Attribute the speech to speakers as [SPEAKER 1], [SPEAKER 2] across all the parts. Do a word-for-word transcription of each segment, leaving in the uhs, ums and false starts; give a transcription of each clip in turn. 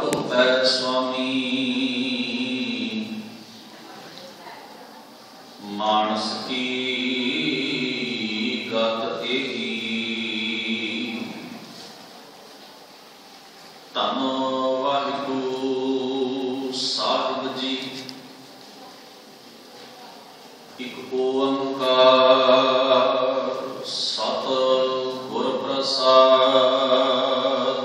[SPEAKER 1] धोपै स्वामी मानस की गत एही धन वाहिगुरु साहिब जी एक ओंकार सत गुर प्रसाद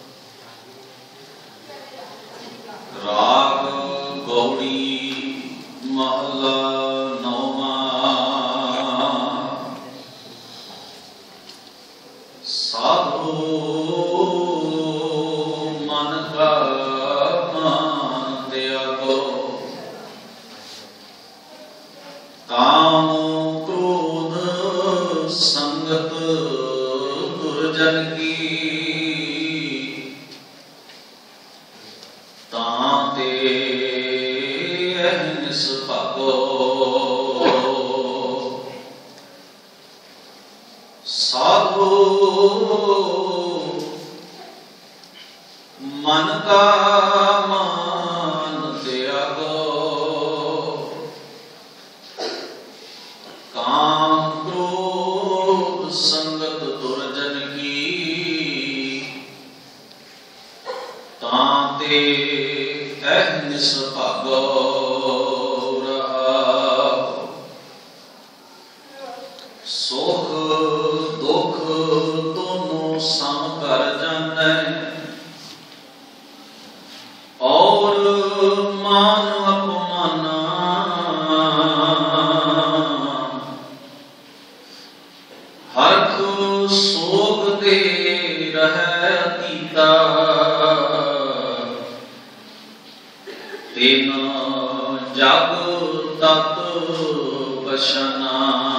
[SPEAKER 1] राग गौड़ी महला नौमा साधु मन का मान त्यागो काम क्रोध संगत दुर्जन की ताते अहनिस भागो साधु मन का मान त्यागो काम क्रोध संगत दुर्जन की ताते अहनिस भागो सुख दुख दोनों सम कर जाने और मान अपमाना हरख सोग दे रहे गीता तेन जग तत बशना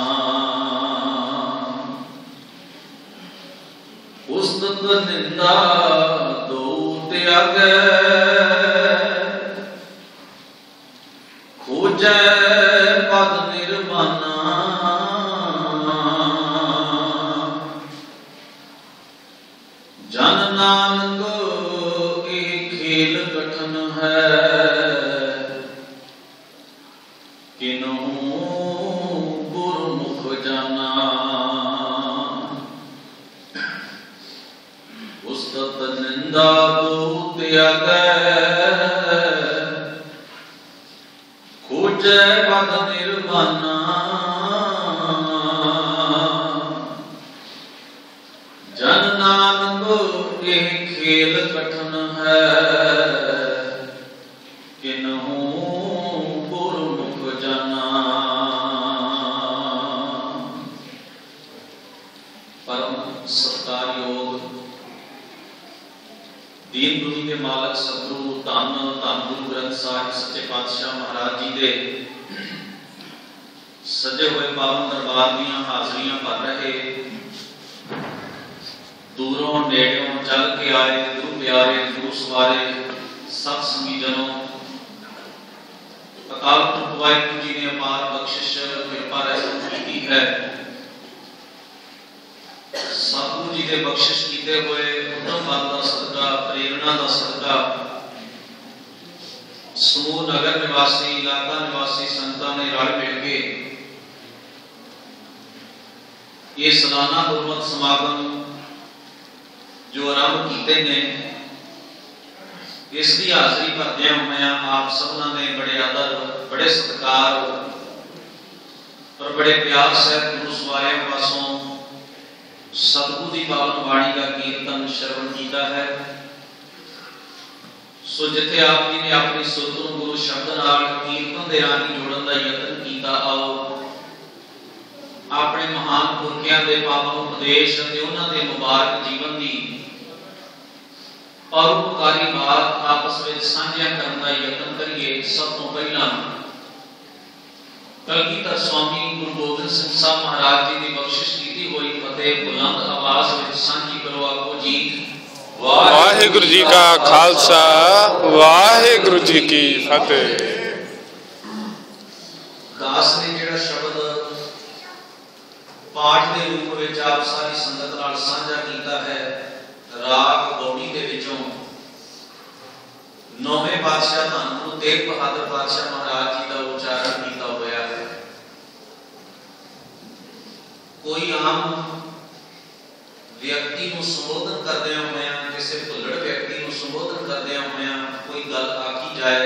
[SPEAKER 1] उस्तत निंदा दो त्यागे खोजै पद निर्वाणा जन नानक के खेल कठन है किन्हू गुरमुख जाना उस्तत निंदा दो त्यागे खोजै पद निर्वाणा जन नानक के खेल कठन है किन्हू गुरमुख जाना। परम सत्कारयोग दीन दुनी के मालक सतगुरु धन धन गुरु ग्रंथ साहिब सच्चे पातशाह महाराज जी दे सजे हुए पावन दरबार दियां हाजरियां भर रहे दूरों नेड़ों चल के आए गुरु प्यारे गुरु सवारे सत्संगी जनों अकाल पुरख वाहिगुरू जी ने अपार बख्शिश कृपा रहमत की है। सतगुरु जी के बख्शिश किए हुए उद्यम बल का सदका प्रेरणा का सदका समूह नगर निवासी इलाका निवासी संतां ने रल मिल के ये सालाना गुरमत समागम जो आरंभ किए ने इसकी हाजरी भरदे हुए आप सबना ने बड़े आदर बड़े सत्कार और बड़े प्यार से गुरु सवारे पासों सतगुरु की पावन वाणी का कीर्तन श्रवण किया है। सो जिथे आप जी ने अपनी सुरत नूं गुरु शब्द नाल कीर्तन दे राही जोड़न का यतन किया आओ अपने महान पुरखियां दे पावन उपदेश ते उन्हां दे मुबारक जीवन दी परोपकारी बात आपस में साझा करने का यत्न करिए। सब तो पहला कलगीधर स्वामी गुरु गोबिंद सिंह साहब महाराज जी की बख्शिश की हुई फतेह बुलंद आवाज में साझी करो आपको जी।
[SPEAKER 2] वाहिगुरु जी का खालसा वाहिगुरु जी की फतेह।
[SPEAKER 1] दास ने जेड़ा शब्द पाठ के रूप में आप सारी संगत नाल साझा कीता है राग गौड़ी दे विचों पातशाह धन गुरु तेग बहादुर पातशाह महाराज जी का उच्चारण किया होया है। कोई आम व्यक्ति को संबोधन करदे होया, किसी भुल्लड़ व्यक्ति को संबोधन करदे होया कोई गल आखी जाए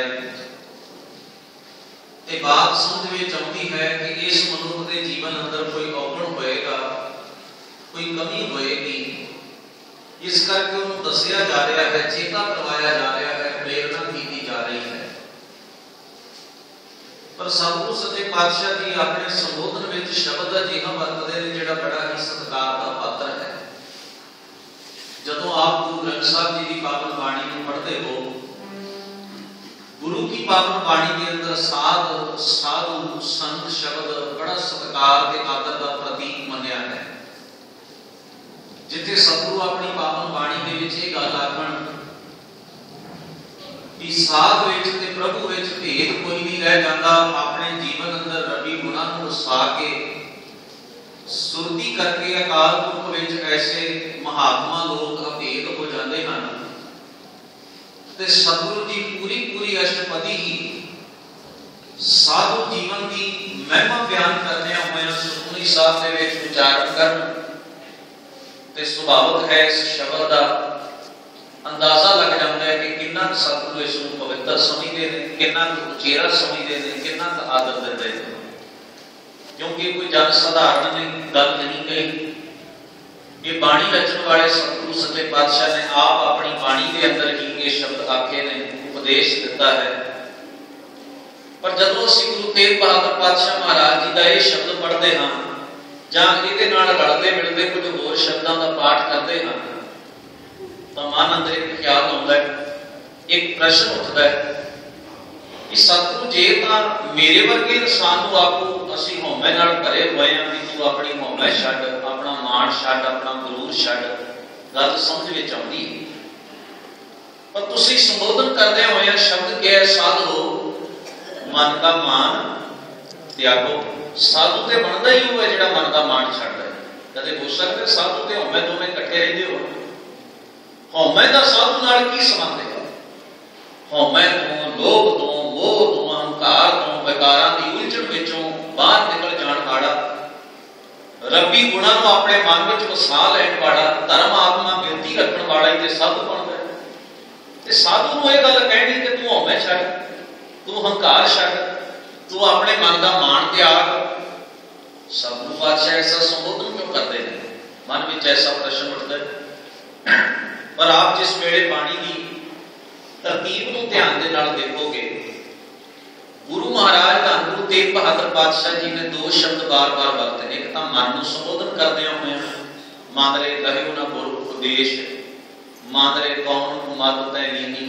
[SPEAKER 1] ते बात समझ में आती है कि इस मनुष्य के जीवन अंदर कोई औगण होएगा, कोई कमी होएगी। इस करके उन्हें दसिया जा रहा है, चेता करवाया जा रहा है, प्रेरणा की जा रही है। पर सतगुरु सच्चे पातशाह जी अपने संबोधन में शब्द अजिहा वरतदे ने जिहड़ा बड़ा ही सत्कार का पात्र है। जदों आप गुरु ग्रंथ साहिब जी की पावन बाणी को पढ़ते हो, गुरु की पावन बाणी के अंदर साध साधु संत शब्द बड़ा सत्कार के आदर का प्रतीक मनिया है। जिथे सतगुरु अपनी पावन बाणी के विच ये गल आखण कि साध विच ते प्रभु विच भेद कोई नहीं रह जाता। अपने जीवन अंदर रवि गुणा को वसा के सुरती करके अकाल पुरख विच ऐसे महात्मा लोग अभेद हो जाते हैं। ते सतगुरु जी पूरी पूरी अष्टपदी ही साधु जीवन की महिमा बयान करने हुए सुखमनी साहब दे विच उच्चारण करन ते स्वाभाविक है। इस शब्द का अंदाजा लग जाता है कि कितना सतगुरु इसको पवित्र समझते हैं, कितना उचेरा समझते हैं, कितना आदर देते हैं। क्योंकि कोई जन साधारण ने गल नहीं कही। ये बाणी रचन वाले सतगुरु सच्चे पातशाह ने आप अपनी बाणी के अंदर ही ये शब्द आखे ने उपदेश दिता है। पर जदों असीं गुरु तेग बहादुर पातशाह महाराज जी का यह शब्द पढ़ते हाँ जां इहदे नाल रलदे मिलदे कुछ होर शब्दां दा पाठ करते हैं तो मन अंदर एक ख्याल आउंदा है, एक प्रश्न उठता है कि सतगुरु जे तां मेरे वर्गे इंसान नूं आखो असीं हौमे नाल भरे होए हां कि तूं अपनी हौमे छड्ड, अपना मान छड्ड, अपना गुरूर छड्ड, गल समझ विच आउंदी है। पर तुसीं संबोधन करदे होए शब्द क्या है, साधो मन का मान त्यागो। साधु ते बनदा ही हुआ जिहड़ा मन का मान छड्डदा है। कदे हो सकदा साधु ते हौमे दोवें इकट्ठे रहिंदे हो। हौमे दा साधु नाल की संबंध है? हौमे तो लोभ तो मोह तो अहंकार तो विकारां दी उलझन विचों बाहर निकल जाण वाला, रब्बी गुणां नूं अपने मन विच वसा लैण वाला, धर्म आत्मा बिरती रखण वाला ही ते साधु बनदा है। ते साधु नूं इह गल कहणी कि तूं हौमे छड्ड, तूं अहंकार छड्ड, तू अपने मन का मान त्याग। सतगुरु पातशाह ऐसा संबोधन क्यों करते हैं? मन में ऐसा प्रश्न उठता है। पर आप जिस वेले बाणी की तरतीब को ध्यान के नाल देखोगे, गुरु महाराज धन गुरु तेग बहादुर पातशाह जी ने दो शब्द बार बार वरते। एक तो मन को संबोधन करते हुए मान रे कहे ना गुरु उपदेश, मान रे कौन मत तै नीनी,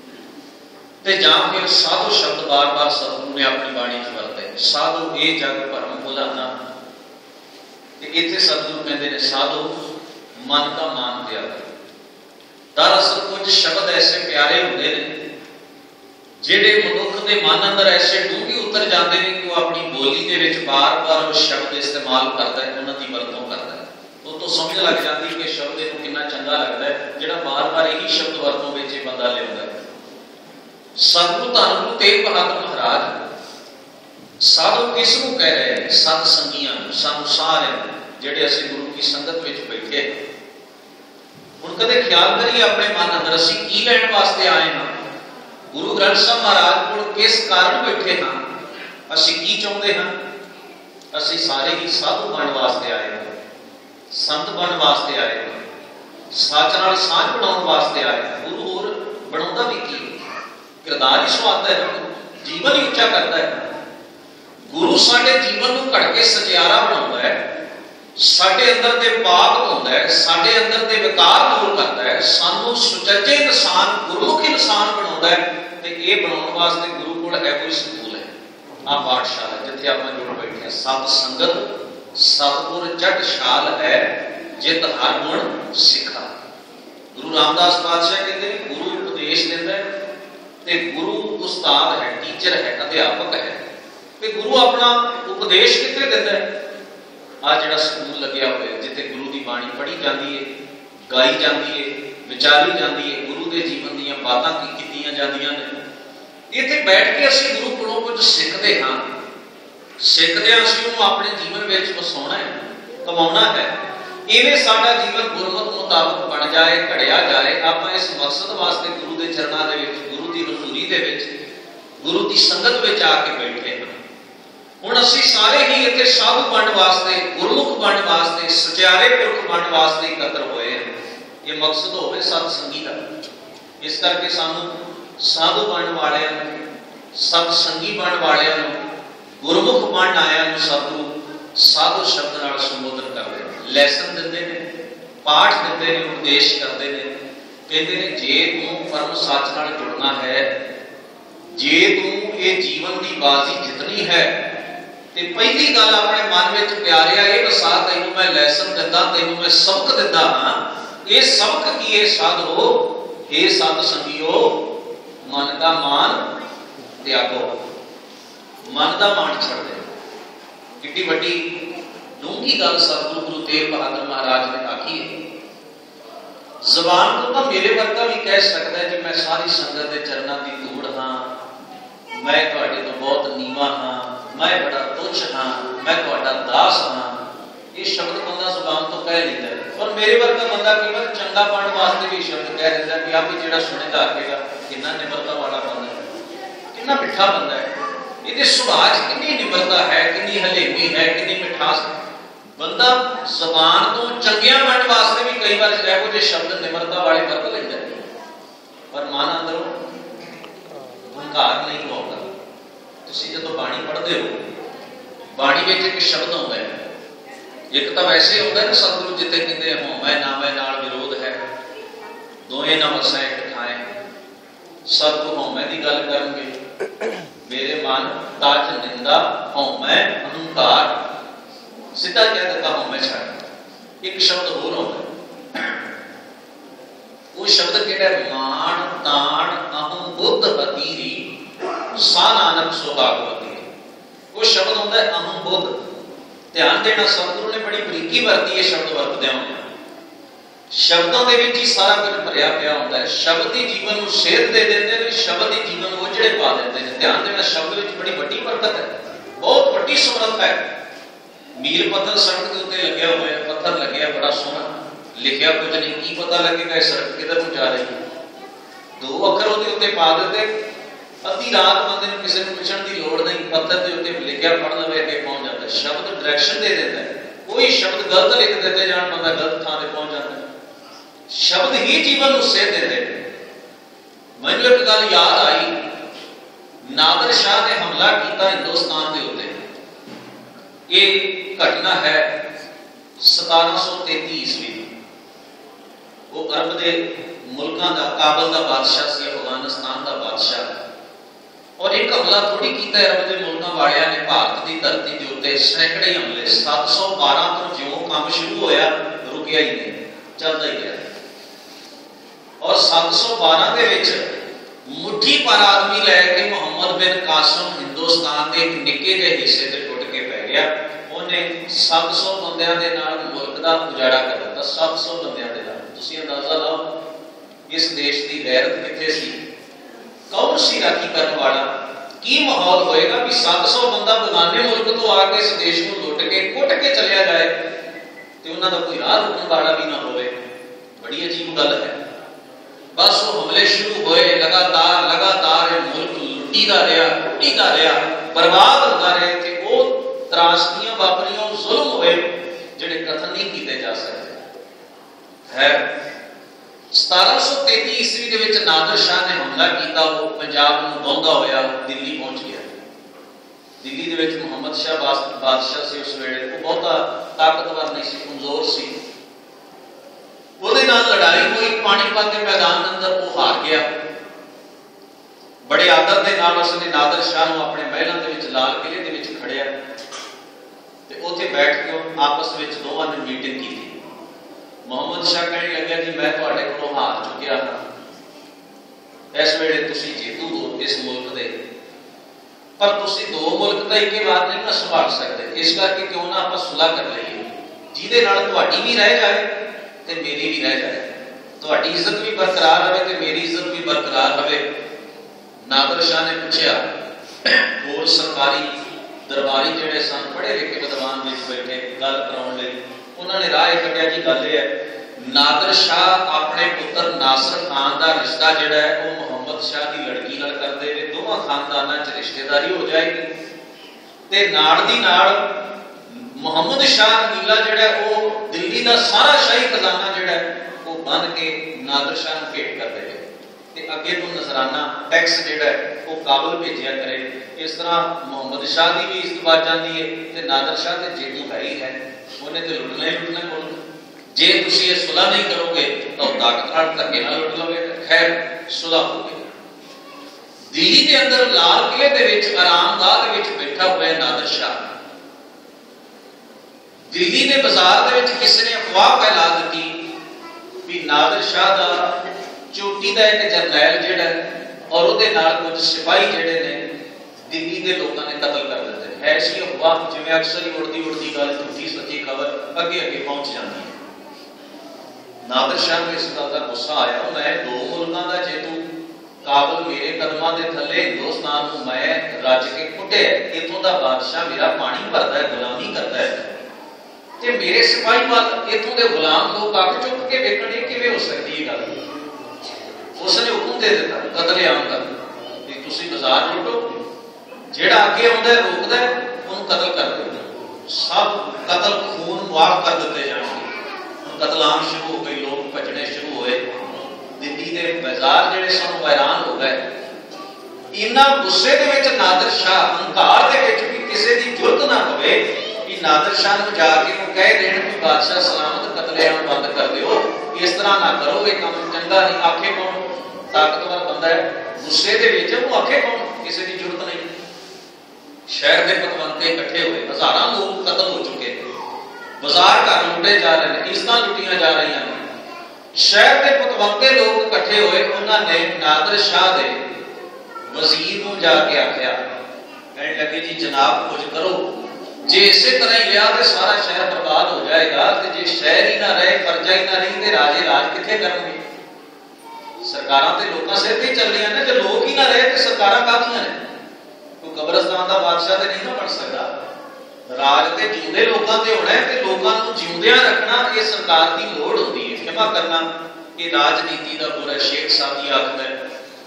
[SPEAKER 1] ते जां फिर साधु शब्द बार बार सतगुरु ने अपनी बाणी च वरते। साधु ए जग भरम भुलाना, ते इत्थे सतगुरु कहते हैं साधु मन का मान त्याग। दरअसल कुछ शब्द ऐसे प्यारे होंदे ने जिहड़े मनुख दे मन अंदर ऐसे डूंघे उतर जाते हैं कि वो अपनी बोली दे विच बार बार वो शब्द इस्तेमाल करता है, उन्हां दी वरतों करता है। तो तो समझ लग जाती है कि शब्द इहनूं कितना चंगा लगता है जिहड़ा बार बार यही शब्द वरतों विच बंदा लिआउंदा है। सतगुरु धन गुरु तेग बहादुर महाराज साधु किसनूं कह रहे हैं? सत संगियां सानूं सारे जिहड़े असीं गुरु की संगत विच बैठे। हुण कदे ख्याल करिए अपने मन अंदर असीं की लैण वास्ते आए हां? गुरु ग्रंथ साहिब महाराज कोल किस कारण बैठे हां? असीं की चाहुंदे हां? असीं सारे ही साधु बनण वास्ते आए हां, संत बनण वास्ते आए हां, सच नाल साझ बनाउण वास्ते आए हां। गुरु होर बनाउंदा भी की किरदार ही सुआता है, जीवन ही उच्चा करता है। गुरु साडे जीवन नूं घड़ के सजियारा बनाउंदा है, साडे अंदर दे पाप धोंदा है, साडे अंदर दे विकार दूर करता है, सानू सुचज्जे इंसान गुरमुख इंसान बनाउंदा है। ते इह बनाउण वास्ते गुरु कोल है कोई सकूल है, आ पाठशाला जिथे आपां जुड़ बैठे हैं। सत संगत सतगुर जट शाल है जित हर गुण सिखा। गुरु रामदास पातशाह कहते हैं गुरु उपदेश देता है ते गुरु उस्ताद है, टीचर है, अध्यापक है। ते गुरु अपना उपदेश किथे देता है? आ जिहड़ा स्कूल लग्या होया जिथे गुरु की बाणी पढ़ी जाती है, गाई जाती है, विचारी जाती है, गुरु के जीवन दीयां बातां कीतियां जांदियां ने, इत्थे बैठ के असीं गुरु कोलों कुछ सिੱਖਦੇ हाँ, सिੱਖਦੇ हाँ असीं उहनूं अपने जीवन विच वसाउणा है, कमाउणा है। इवें साडा जीवन गुरमत मुताबक बन जाए, घड़िया जाए। आपां इस मकसद वास्ते गुरु के चरणों दे विच, गुरु की हजूरी दे विच, गुरु की संगत विच आके बैठे हैं। हुण असीं सारे ही इत्थे साधु बनने वास्ते, गुरमुख बनने वास्ते, सचियारे पुरख बनने वास्ते इकत्र होए हैं। ये मकसद होवे सतसंगी का। इस करके सानू साधु बनने वालियां नूं, सतसंगी बनने वालियां नूं, गुरमुख बनन आया नूं सतगुरु साधु शब्द नाल संबोधन करदे ने, लैसन दिंदे ने, पाठ दिंदे ने, उपदेश करते हैं। कहते हैं जे तू परम सच नाल जुड़ना है, जे तू ये जीवन की बाजी जितनी है, तो पहली गल अपने मन में प्यारिया ये वसा, तेनों मैं लैसन दिंदा, तेनों मैं सबक दिंदा हाँ। ये सबक की ये साधो, हे सत संगियो, मन का मान त्यागो, मन का मान छड़ दे। कितनी वड्डी डूंगी गल सतगुरु गुरु तेग बहादुर महाराज ने आखी है। जबान को तो मेरे वर्गा भी कह सकता है कि मैं सारी संगत के चरणों की धूड़ हाँ, मैं तुहाडे तो बहुत नीवा हाँ, मैं बड़ा तुच्छ हाँ, मैं तुहाडा दास हाँ। ये शब्द बंदा जुबान तो कह लेता है, और मेरे वर्गा बंदा कई बार चंगा पाने वास्ते भी शब्द कह देता है कि आप ही जिहड़ा सुनेगा आखेगा कितना निम्रता वाला बंदा है, कितना मिठा बंदा है, ये सुभाव कितनी निम्रता है, कितनी हलेमी है, कितनी मिठास। बंदा जबान तो चंगिया बनने वास्ते भी कई बार जो जो शब्द निम्रता वाले वरत लेंदा है, पर मन अंदरों हंकार नहीं होता। तुसीं जदों बाणी पढ़ते हो, बाणी में एक शब्द आता है, एक तो वैसे होता है ना सतगुरु जिते कहते हो मैं ना मैं नाल विरोध है, दोए ना वसा एक ठाए। सतगुरु होमै की गल करनगे, मेरे मन ताज निंदा होमै अहंकार, सीधा कह देता होमै छड़। एक शब्द होर होता है, वो शब्द केड़ा मान तान अहम बुद्ध हतीरी सा नानक सुभागवती। वो शब्द होता है अहम बुद्ध। ध्यान देना, सतगुरु ने बड़ी बरीकी वरती है शब्द वरतदे होंगे। शब्दों के विच ही सारा कुछ भरिया पिया होता है। शब्द ही जीवन को सेहत दे देते हैं, शब्द ही जीवन को उजड़े पा देते हैं। ध्यान देना, शब्द में बड़ी बड़ी बरकत है, बहुत बड़ी समर्थ है। मील पत्थर सड़क के उत्ते लगे हुए हैं, पत्थर लगे है बड़ा सोहना, लिखिया कुछ नहीं, की पता लगेगा ये सड़क किधर को जा रही है। दो अखर उसके उत्ते पा देते, अद्धी रात बंदे को किसी को पूछने की लोड़ नहीं, पत्थर के उत्ते लिखिया पढ़ लवे अगे पहुंच जाता है। शब्द डायरेक्शन दे देता है, कोई शब्द गलत लिख देते जान बंदा गलत थां ते पहुंच जाता है। शब्द ही जीवन को सेध देते। मैनूं एक गल याद आई, नादर शाह ने हमला किया हिंदुस्तान के उत्ते। ये घटना है सतारह सौ तैंती ईस्वी। वो अरब के मुल्कों का, काबल का बादशाह से अफगानिस्तान का बादशाह, और एक हमला थोड़ी किया अरब के मुल्कों वालिया ने भारत की धरती के उत्ते सैकड़े हमले। सत्त सौ बारह तो ज्यों काम शुरू होया रुकिया ही नहीं, चलता ही गया। और सत्त सौ बारह के विच मुट्ठी पर आदमी लैके मुहम्मद बिन कासिम हिंदुस्तान के एक निक्के जे हिस्से ते टुट के पै गया। उन्हें सत्त सौ बंदियां दे नाल मुल्क दा उजाड़ा कर दिता। सत्त सौ बंदियां दे नाल तुसीं अंदाजा लाओ इस देश की गैरत कित्थे सी, कौन सी राखी करने वाला, की माहौल होएगा कि सत्त सौ बंदा बेगाने मुल्क तो आके इस देश को लुट के कुट के चलिया जाए ते उन्हां दा कोई राह रुकण वाला भी ना होवे। बड़ी अजीब गल है। बस वो हमले शुरू होए, लगातार लगातार मुल्क लुटीदा रहा, लुटीदा रहा, बर्बाद होता रहे थे। वो त्रासदियां वापरियां, जुल्म होए जिहड़े कथन नहीं किए जा सकते है। सतारह सौ तैंती ईस्वी के विच नादर शाह ने हमला किया। वो पंजाब नूं वाहुंदा होया दिल्ली पहुंच गया। दिल्ली दे विच मुहम्मद शाह बादशाह से उस वेले वो बहुता ताकतवर नहीं सी, कमजोर सी। ਉਹਦੇ ਨਾਲ लड़ाई हुई, पानीपत के मैदान अंदर वो हार गया। बड़े आदर के नाल उसने नादर शाह नूं अपने महलों के विच लाल किले दे विच खड़िया ते उत्थे बैठ के आपस में दोवां ने मीटिंग की। मुहम्मद शाह कहने लगे जी मैं तुहाडे कोलों हार चुकिया हाँ, इस वेले तुसीं जेतू हो इस मुल्क दे, पर तुसीं दो मुल्क तां इक्के बार नहीं ना संभाल सकते। इस करके क्यों ना आपां सुलह कर लईए, जिहदे नाल तुहाडी भी रह जाए ते मेरी भी रह जाए, तुहाडी इज्जत भी बरकरार रहे ते मेरी इज्जत भी बरकरार रहे। नादर शाह ने पूछा, होर सरकारी दरबारी जिहड़े सन पढ़े लिखे विद्वान विच बैठे गल कराउण लई, उन्होंने राह कढ़िया जी गल यह है नादर शाह अपने पुत्र नासर खान का रिश्ता जिहड़ा है वो मुहम्मद शाह की लड़की नाल कर दे, दोवां खानदानां च रिश्तेदारी हो जाएगी ते नाल दी नाल मुहम्मद शाह नीला जिहड़ा वो दिल्ली का सारा शाही खजाना जिहड़ा वो बन के नादर शाह नूं भेंट कर देवे ते अगे तो नजराना टैक्स जिहड़ा वो काबल भेजिया करे। इस तरह मुहम्मद शाह की भी इज्जत बच जाती है ते नादर शाह ते जेतू है ही है, उन्हें तो लुटना ही लुटना कोल। जे तुसीं ये सुलह नहीं करोगे तो ताकत नाल धक्के नाल लुट लोगे। खैर सुलह हो गई। दिल्ली के अंदर लाल किले दे विच आरामगाह दे विच बैठा हुआ है नादर शाह। दिल्ली के बाजार दे विच किसी ने अफवाह फैला दी कि नादर शाह दा चोटी का एक जरनैल जिहड़ा और उहदे नाल कुछ सिपाही जिहड़े ने दिल्ली के लोगों ने कतल कर दिते है। ऐसी अफवाह जिवें अक्सर ही उड़ती उड़ती गल झूठी सच्ची खबर अगे अगे पहुंच जाती है। नादर शाह को इस गल का गुस्सा आया, मैं दो मुल्कों का जेतू काबल मेरे कदमां दे थले हिंदुस्तान को मैं रज के कुटिया, इथों का बादशाह मेरा पानी भरता है, गुलामी करता है ते मेरे सिपाही वाल इथों के गुलाम लोग अग चुक के वेखण किवें हो सकती है गल। उसने हुक्म दे दिता कतलेआम का कि तुसीं बाजार लुटो, जेड़ा अगे आउंदा है रोकदा है उन्हें कतल कर दो। सब कतल खून माफ कर दिते जाएंगे। कतलाम शुरू हो गई, लोग भजने शुरू हुए, दिल्ली के बाजार जिहड़े सन हैरान हो गए। इन्ना गुस्से दे विच नादर शाह हंकार दे विच भी किसी की जुरत ना होवे कि नादर शाह नूं जाके कह देण कि बादशाह सलामत कतलेआम बंद कर दिओ, इस तरह ना करो, ये काम चंगा नहीं। आखे कौन? ताकतवर बंदा है, गुस्से दे विच वो आखे कौन? किसी की जुरत नहीं। शहर के पतवंते इकट्ठे हुए, हजारां लोग कतल हो चुके, बाजार घर लुटे जा रहे हैं, इज्जतां लुटियां जा रही हैं। शहर के पतवंते लोग इकट्ठे हुए, उन्होंने नादर शाह दे वजीर नूं जाके आख्या, कहने लगे जी जनाब कुछ करो, जे इसे तरह ही लिया तो सारा शहर बर्बाद हो जाएगा, तो जे शहर ही ना रहे, प्रजा ही ना रही, तो राजे राज कित्थे करनगे? सरकारां ते लोकां सिर ते चल रही ने, जो लोग ही ना रहे तो सरकारां काहदियां ने? कोई कब्रिस्तान का बादशाह तो नहीं ना बन सकता। राज ते जिंदे लोगों ते होना है, ते लोगों को जिंदियां रखना ये सरकार की लोड़ होती है। क्षमा करना ये राजनीति का बुरा शेख साहब जी आखदा है,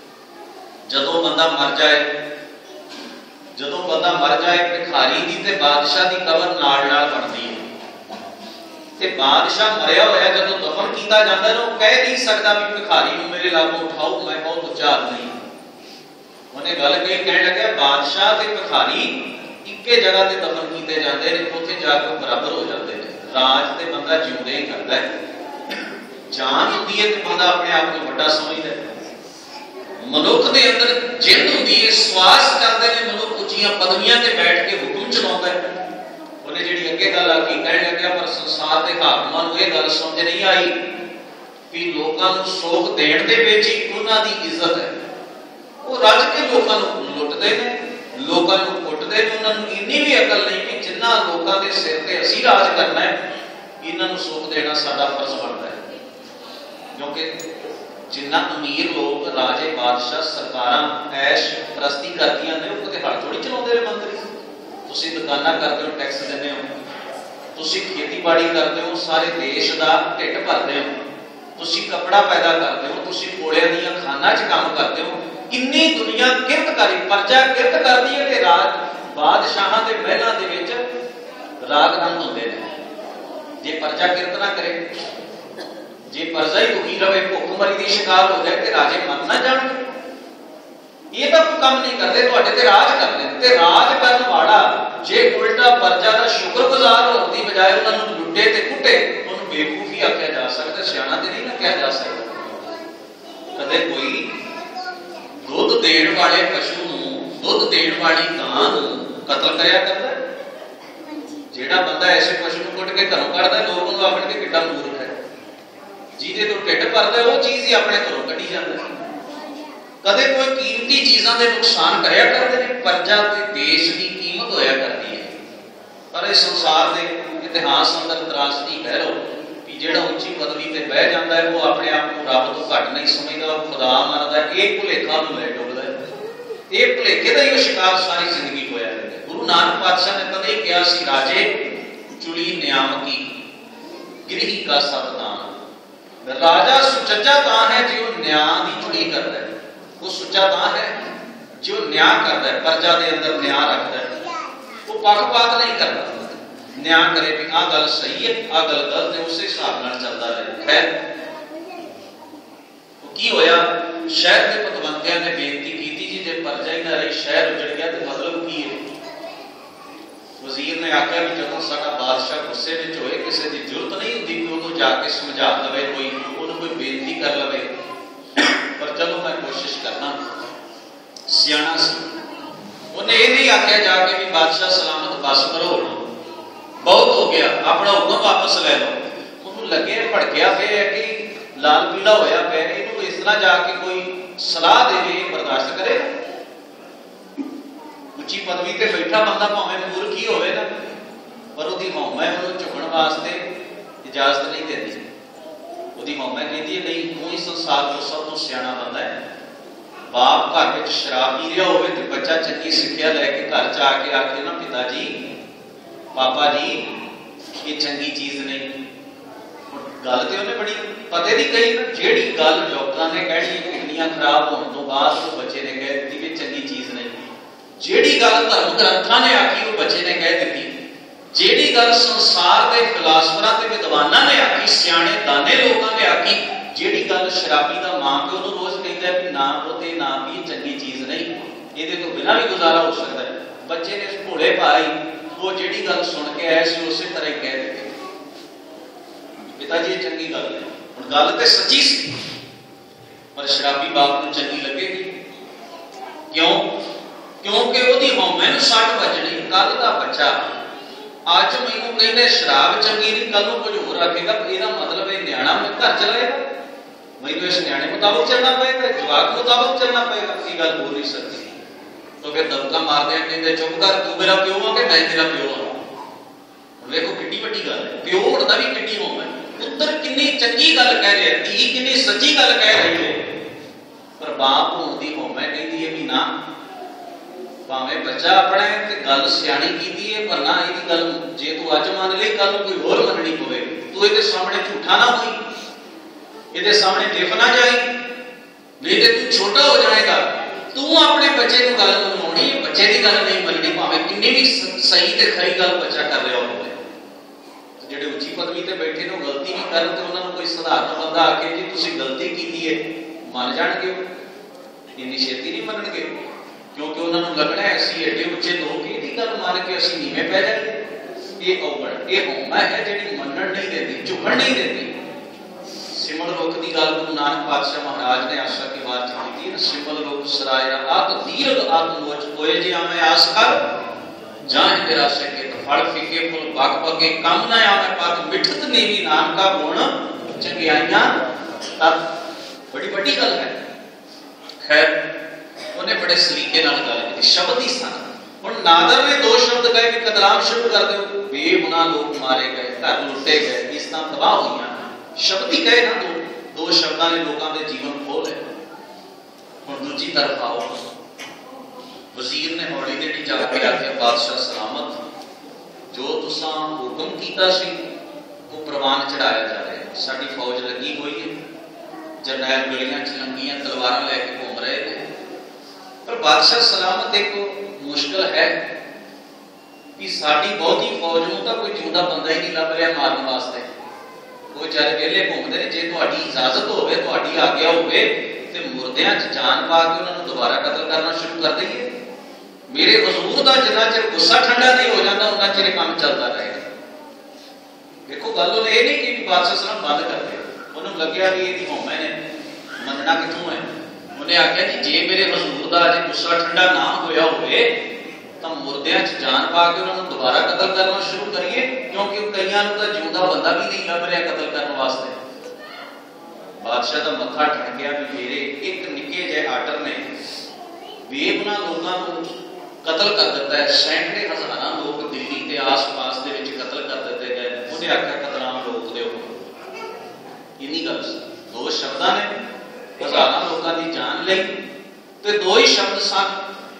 [SPEAKER 1] जदों बंदा मर जाए, जदों बंदा मर जाए भिखारी की ते बादशाह की कबर नाल नाल बनती है। ते बादशाह मरिया होया जदों दफन किया जाता है, वो कह नहीं सकता भी भिखारी नूं मेरे लागों उठाओ, मैं बहुत उच्चा आदमी। उन्हें गल कही, कहने लगे बादशाह ते भिखारी इक्के जगह ते दफन किए जाते हैं, उत्थे जाके बराबर हो जाते हैं। राज ते बंदा जिउंदे ही करता है, जान होती है तो बंदा अपने आप को बड़ा समझदा है। मनुख के अंदर जिंद होती है, श्वास चलते हैं, मनुख उच्चियां पदवियां ते बैठ के हुक्म चलाता है। उन्हें जिहड़ी अगे गल आखी, कहने लगे पर संसार के हाकमां नूं इह गल समझ नहीं आई कि लोकां नूं सुख देण दे विच ही उन्हां दी इज्जत है। वो रज के लोकां नूं लुटदे ने, लोकां नूं कुटदे ने, उन्हां नूं इन्नी भी अकल नहीं कि जिन्हां लोकां दे सिर ते असीं राज करना है, इन्हां नूं सुख देना साडा फर्ज बनदा है। क्योंकि जिन्ना अमीर लोग राजे बादशाह सरकारां ऐश प्रस्ती करदियां ने, वो कदे हल थोड़ी चलाउंदे ने मंत्री। तुसीं दुकानां करदे हो, टैक्स दिंदे हो, तुसीं खेतीबाड़ी करदे हो, सारे देश दा ढिड भरदे हो, तुसीं कपड़ा पैदा करदे हो, तुसीं कोड़ियां दीयां खानां च काम करदे हो। किन्नी दुनिया किरत करी, प्रजा किरत करदी है, ते राज बादशाहां दे महलां दे विच राग रंग हुंदे ने। जे प्रजा किरत ना करे, जे प्रजा ही दुखी रहे, भुखमरी दी शिकार हो जाए, ते राजे मर ना जाणगे। ये तो कोई काम नहीं करते, तुहाडे ते राज करदे ने, ते राज करन वाला जे उल्टा प्रजा दा शुक्रगुजार होण दी बजाय उन्हां नूं लुੱਟੇ ते कुੱਟੇ, उन्होंने बेवकूफी आख्या जा सकदा, सियाणा ते नहीं ना कहा जा सकदा। कदे कोई दुध देण वाले पशु नूं, दुध देण वाली गां नूं कतल करया करदा? जेड़ा बंदा ऐसे पशु नूं कुੱਟ के घरों कढदा, लोग उन्होंने आखणगे किड्डा मूर्ख है। जिहदे तो ढिड भरदा वो चीज ही अपने घरों कढी जांदा। कदे कोई कीमती चीज़ां दे नुकसान करया करदे ने? प्रजा ते देश की कीमत होया करदी है। पर इस संसार दे इतिहास अंदर त्रासदी है लो कि जेड़ा उच्ची पदवी ते बह जांदा है, वो अपने आप को रब तो घट नहीं समझदा, खुदा मनदा है। एक भुलेखा नूं ले डुबदा है। ये भुलेखे का ही शिकार सारी जिंदगी होया है। गुरु नानक पातशाह ने कदे कहा सी राजे चुली नियामकी गिरही का सतदान। राजा सुचज्जा तां है जो न्याय की चुली करता है, वो सुचा तां है जो न्याय करता है, प्रजा के अंदर न्याय रखता है, वो पक्षपात नहीं करता, न्याय करे भी आ गल सही है आ गल गलत है, उस हिसाब नाल चलता रहे। खैर की होया, शहर के पतवंतियां ने बेनती की जी जे प्रजा ही ना रही शहर उजड़ गया तो मतलब की है। वजीर ने आख्या भी जो साडा बादशाह गुस्से में होए किसी की जरूरत नहीं होती कि उन्होंने जाके समझा लवे, कोई उन्होंने कोई बेनती कर लवे, पर चलो मैं कोशिश करना। सियाना सी उन्हें ये नहीं आख्या जाके भी बादशाह सलामत बस करो, बहुत हो गया, अपना हुक्म वापस ले लो। उन्होंने लगे भड़किया पे है कि लाल पीला होया पे, इन्हों इस तरह जाके कोई सलाह दे बर्दाश्त करे। उच्ची पदवी ते बैठा बंदा भावें मूर्ख ही होवे ना, पर उसकी हौमा उन्होंने झुकण वास्ते इजाजत नहीं देती। उसकी हौमा कहती है नहीं तू ही संसार को सब तो सियाना बंदा है। बाप घर में शराब पी रहा होवे तो बच्चा चंगी सिक्ख्या लैके घर च आके आखे ना पिताजी पापा जी ये चंगी चीज नहीं। गल तो उन्हें बड़ी पते दी कही ना, जेड़ी गल डॉक्टरां ने कहनी किडनियां खराब होने तो बाद तो बच्चे ने कह दी कि चंगी चीज नहीं, जेड़ी गल धर्म ग्रंथां ने आखी वो बच्चे ने कह दी, जेड़ी गल संसार के फिलासफरां ते विद्वानां ने आखी, सियाणे दाने लोकां ने आखी, जेड़ी गल शराबी दा मां प्यो नूं रोज कहदा है कि ना पोते ना पी चंगी चीज नहीं, इहदे तो बिना भी गुजारा हो सकदा है। बच्चे ने भोले भाई वो जेड़ी गल सुन के आए सी उसे तरह ही कह दी पिताजी चंगी गल है। हुण गल ते सच्ची सी पर शराबी बाप नूं चंगी लगेगी क्यों? क्योंकि ਉਹਦੀ ਹਉਮੈ ਨੂੰ ਸੱਟ ਵੱਜਣੀ। ਕੱਲ ਦਾ ਬੱਚਾ ਅੱਜ ਮੈਨੂੰ ਕਹਿੰਦੇ ਸ਼ਰਾਬ ਚੰਗੀ ਨਹੀਂ, ਕੱਲ ਨੂੰ ਕੁਝ ਹੋਰ ਆਖੇਗਾ, ਇਹਦਾ ਮਤਲਬ ਇਹ ਨਿਆਣਾ ਮੈਂ ਘਰ ਚਲਾਏਗਾ, ਮੈਨੂੰ ਇਸ ਨਿਆਣੇ ਮੁਤਾਬਕ ਚੱਲਣਾ ਪਏਗਾ, ਜਵਾਕ ਮੁਤਾਬਕ ਚੱਲਣਾ ਪਏਗਾ। ਇਹ ਗੱਲ ਹੋ ਨਹੀਂ ਸਕਦੀ। तो फिर दबका मारते हैं कहते चुप कर तू मेरा प्यो आ कि मैं तेरा प्यो आ। देखो कितनी बड़ी गल है, प्यो होना भी कितनी हौमा है, पुत्र कितनी चंगी गल कह रहे हैं, धी कितनी सच्ची गल कह रही है, पर बाप होने की हौमा कहती है भी ना भावें बच्चा अपने ते गल सियाणी कीती है पर ना इहदी गल जे तू अज मान ले कल कोई होर मननी पवेगी, तू इहदे सामने झूठा ना होई, इहदे सामने टिफ ना जाई, नहीं ते तू छोटा हो जाएगा। तू अपने बच्चे को गल मनवानी, बच्चे की गल नहीं मननी, भावें किन्नी भी सही ते खरी गल बच्चा कर रहा हो। जेडे उच्ची पदवी ते बैठे ने गलती भी करन ते उन्हां नूं कोई साधारण बंदा आके जी तुसीं गलती कीती है मन जाणगे, इन्नी छेती नहीं मनणगे, क्योंकि उन्हां नूं लगना है असीं एडे उच्चे लोग इहदी गल मान के असीं नीवें पै जाईए। ये औगण ये हौमा है जिहड़ी मनण नहीं देती, झुकण नहीं देती। सिमल रुख की गल गुरु नानक पातशाह महाराज ने आशा की बात की थी, सिमल रुख सराया आत दीर्घ आत मोच होए जे आवे आस कर जान तेरा सके तो फल फीके फुल बक बके कम ना आवे पग मिठत नीवी नाम का गुण चंगियाइयां तब बड़ी बड़ी गल है। खैर उन्हें बड़े सलीके नाल गल की, शब्द ही सन। हुण नादर ने दो शब्द कहे कि कतलाम शुरू कर दो, बेगुनाह लोग मारे गए, घर लुटे गए, इस तरह तबाह हुई। शब्द ही कहे ना, दो दो शब्दां ने लोगों के जीवन खोल है। हुण दूजी तरफ आओ, वजीर ने हौली देनी जाके आके बादशाह सलामत, जो तुसां हुक्म कीता सी वो प्रवान चढ़ाया जा रहा है, साडी फौज लगी हुई है, जरनैल गलियां च लंघियां तलवारां लैके घूम रहे थे, पर बादशाह सलामत देखो मुश्किल है कि साडी बहुती फौज नूं तां कोई जिंदा बंदा ही नहीं लभ रहा मारन वास्ते। वो चारे वेले घूमते हैं, जे तुहाडी इजाजत होवे तुहाडी आग्या होवे ते मुर्दियां च जान पा के उन्हां नूं दोबारा कतल करना शुरू कर दईए। मेरे हजूर दा जिन्ना चिर गुस्सा ठंडा नहीं हो जाता उन्ना चिर काम चलता रहेगा। देखो गल उन्हें ये नहीं कि बादशाह सलाम बंद कर दे, उन्होंने लग्या भी इहदी हौमा ने मनना किथों है। उन्हें आख्या जी जे मेरे हजूर दा अजे गुस्सा ठंडा ना होया होवे तो मुर्दियां च जान पा के उन्होंने दोबारा कतल करना शुरू करिए, क्योंकि कईयां नूं तां जिंदा बंदा भी नहीं लभ रहा कतल करने वास्ते। बादशाह दा मत्था ठण गया भी मेरे एक निक्के जे आर्डर ने बेगुनाह लोकां नूं कतल कर दिता है, सैकड़े हज़ारां लोग दिल्ली के आस पास दे विच कतल कर दिते गए। उन्हें आख्या कतलाम रोक दिओ, इन्नी गल दो शब्दां ने हज़ारां लोकां दी जान लई ते दो ही शब्द सन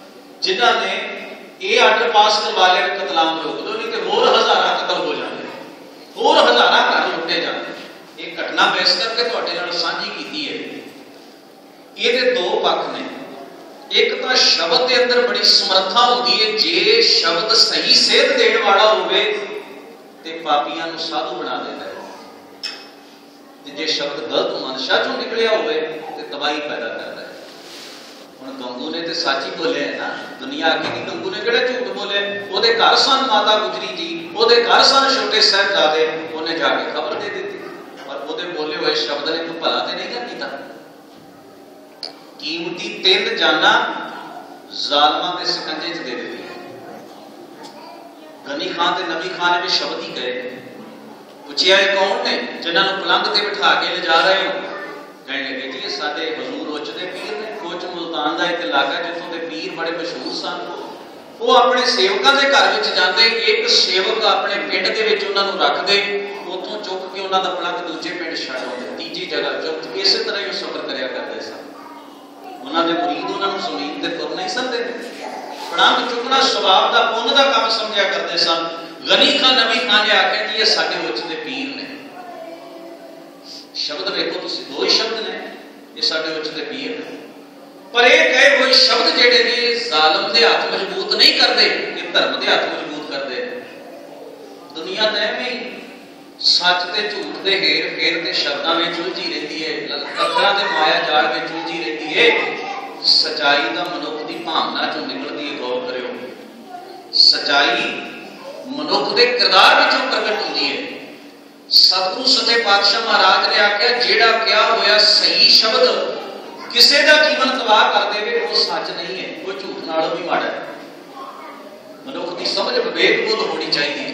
[SPEAKER 1] जिन्हां ने ये आर्डर पास करवा लिया कि कतलाम रोक दो, नहीं तो होर हज़ारां कतल हो जाते, होर हज़ारां घर लुटे जाते। ये घटना मैं इस करके तुहाडे नाल साझी कीती है। ये दो पक्ष ने, एक तो शब्द के अंदर बड़ी समर्था होती है, जे शब्द सही सेध देने वाला होवे ते पापियां नूं साधु बना देता है, जे शब्द गलत मनशा चों निकलिया होवे ते तबाही पैदा करता है। हुण गंगू ने ते सच ही बोले है ना, दुनिया आखेगी गंगू ने किहड़ा झूठ बोले, ओहदे घर सन माता गुजरी जी, ओहदे घर सन छोटे साहिबजादे, उन्हें जाके खबर दे दी, पर ओहदे बोले हुए शब्द ने तू भला ते नहीं कर कीता। कीमती तीन जाना जालमां दे सिकंजे च दे दी। गनी खान ते नबी खान ने भी शब्द ही कहे। पूछिया ये कौन ने जिन्हां नूं पलंग ते बिठा के ले जा रहे हो? कहने लगे जी साडे हजूर उच दे पीर ने, कोच मुल्तान दा एक इलाका जिथों दे पीर बड़े मशहूर सन। वो अपने सेवकां दे घर विच जांदे, एक सेवक अपने पिंड दे विच उन्हां नूं रखदे, उथों चुक के उन्हां दा पलंग दूजे पिंड छड्ड आउंदे, तीजी जगह चुक। इस तरह ही सफर करया करदे सन। उन्हां दे मुरीद उन्हां नूं ज़मीन ते तुर नहीं सकदे, पलंग चुकना सवाब दा पुण्य दा काम समझिया करदे सन। गनी खान नबी खान ने आख्या कि ये साडे उच दे पीर ने। शब्द देखो तुसीं, दो ही शब्द ने, ये साडे उच दे पीर ने, पर ये कहे हुए शब्द जेडे ने जालम दे हाथ मजबूत नहीं करते, ये धर्म दे हाथ मजबूत करते। दुनिया तो एवें ही सच ते झूठ दे हेर फेर ते शब्दां में उलझी रहती है, अखरां दे माया जाल में उलझी रहती है। सच्चाई दा मनुख दी भावना चों निकलदी है, गौर करियो। सच्चाई मनुख दे किरदार विचों प्रगट होती है। सतगुरु सच्चे पातशाह महाराज ने आख्या जेड़ा क्या होया सही शब्द किसी का जीवन तबाह कर देवे वो सच नहीं है, वो झूठ नालों भी माड़ा है। मनुख की समझ विवेक बुद्ध होनी चाहिए।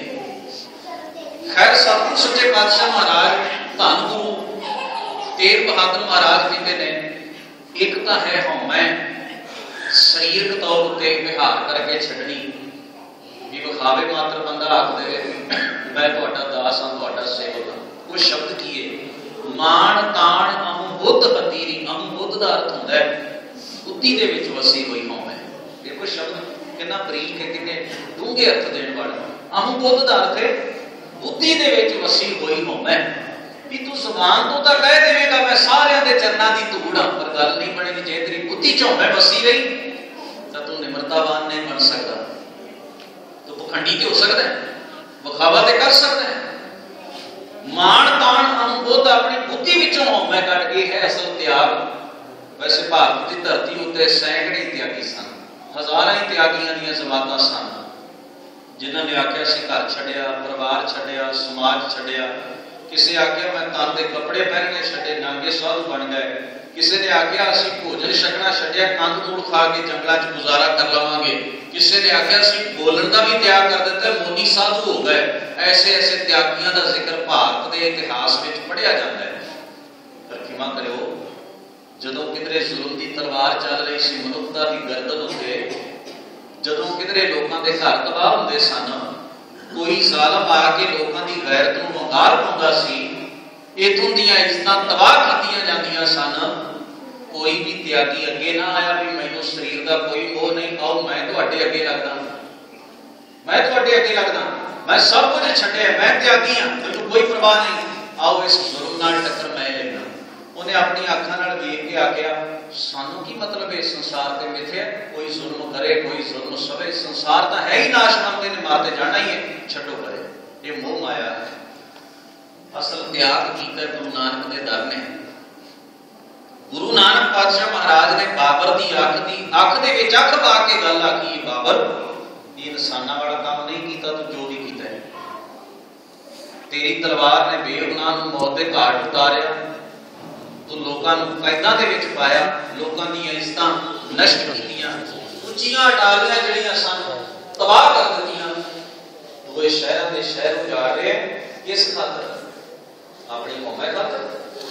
[SPEAKER 1] खैर सतगुरु सच्चे पातशाह महाराज धन गुरु तेग बहादुर महाराज कहते ने, एक तो है हौमै शरीरक तौर उत्ते विहार करके छड्डनी, भी विखावे मात्र बंदा आख दे मैं तुहाडा दास हां, तुहाडा सेवक हां। वो शब्द की है मान ताण अहम बुद्ध हतीरी। अहम बुद्ध का अर्थ होता है बुद्धि दे विच वसी हुई हौमै। देखो शब्द कितना बरीक है, कितने डूंगे अर्थ देने वाला। अहम बुद्ध का अर्थ है बुद्धि दे विच वसी हुई हौमै। भी तू ज़बान तो तां कह देवेगा मैं सारियां दे चरनां दी धूड़ हां, पर गल नहीं बनेगी। जे तेरी बुद्धि च हौमै वसी रही तां तू निमरतावान नहीं बन सकदा, तो पखंडी ते हो सकदा है, विखावा ते कर सकदा है। मान तान अहम बुद्ध अपनी बुद्धि विचों हौमै कढ के है असल त्याग। वैसे भारत की धरती उत्ते सैकड़े त्यागी सन, हज़ारां ही त्यागियां दीयां जमातां सन, जिन्हां ने आख्या असीं घर छड्डिया, परिवार छड्डिया, समाज छड्डिया। किसी आख्या मैं तन दे कपड़े पहनने छड्डे, नांगे साधु बन गए। किसी ने आख्या असीं भोजन छकना छड्डिया, कंद मूल खा के जंगलां च गुजारा कर लवांगे। किसी ने आख्या असीं बोलण दा भी त्याग कर दिता, मोनी साधु हो गए। ऐसे ऐसे त्यागियां दा जिक्र भारत के इतिहास में पढ़िया जाता है। पर खिमा करो, जदों किधरे जुल्म की तलवार चल रही सी मनुखता की गर्दन उत्ते, जदों किधरे लोगों के घर तबाह होंदे सन, कोई जालम आके लोगों की गैरत नूं वंगार पाउंदा सी, इत्थों दीयां इज्जतां तबाह कीतियां जांदियां सन, कोई भी त्यागी अगे ना आया भी मैनूं शरीर का कोई मोह नहीं, आओ मैं तुहाडे अगे लगदा, मैं तुहाडे अगे लगदा, मैं सब कुछ छड्डिया, मैं त्यागी हां, मैनूं कोई परवाह नहीं, आओ इस जुल्म नाल टक्कर मैं लेना। उन्हें अपनी अखां नाल वेख के आख्या सानू की मतलब है संसार के मिथ्या, कोई जुल्म करे कोई जुल्म सवे, संसार तो है ही नाश मंगते ने मारते जाना ही है, छड्डो परे, ये मोह माया है। असल त्याग कीता गुरु नानक दे दर ने। गुरु नानक पातशाह महाराज ने बाबर दी अख दी अख दे विच अख पा के गल आखी, बाबर ये इंसानां वाला काम नहीं कीता, तू जो भी कीता है, तेरी तलवार ने बेगुनाह नूं मौत दे घाट उतारिया, तू लोकां नूं कैदां दे विच पाया, लोकां दी इज्जतां नष्ट कीतियां, उच्चियां अटालियां जिहड़ियां सन तबाह कर दित्तियां। दूए शहरां दे शहर उजाड़ रहे किस खातर? अपनी कौम खातर,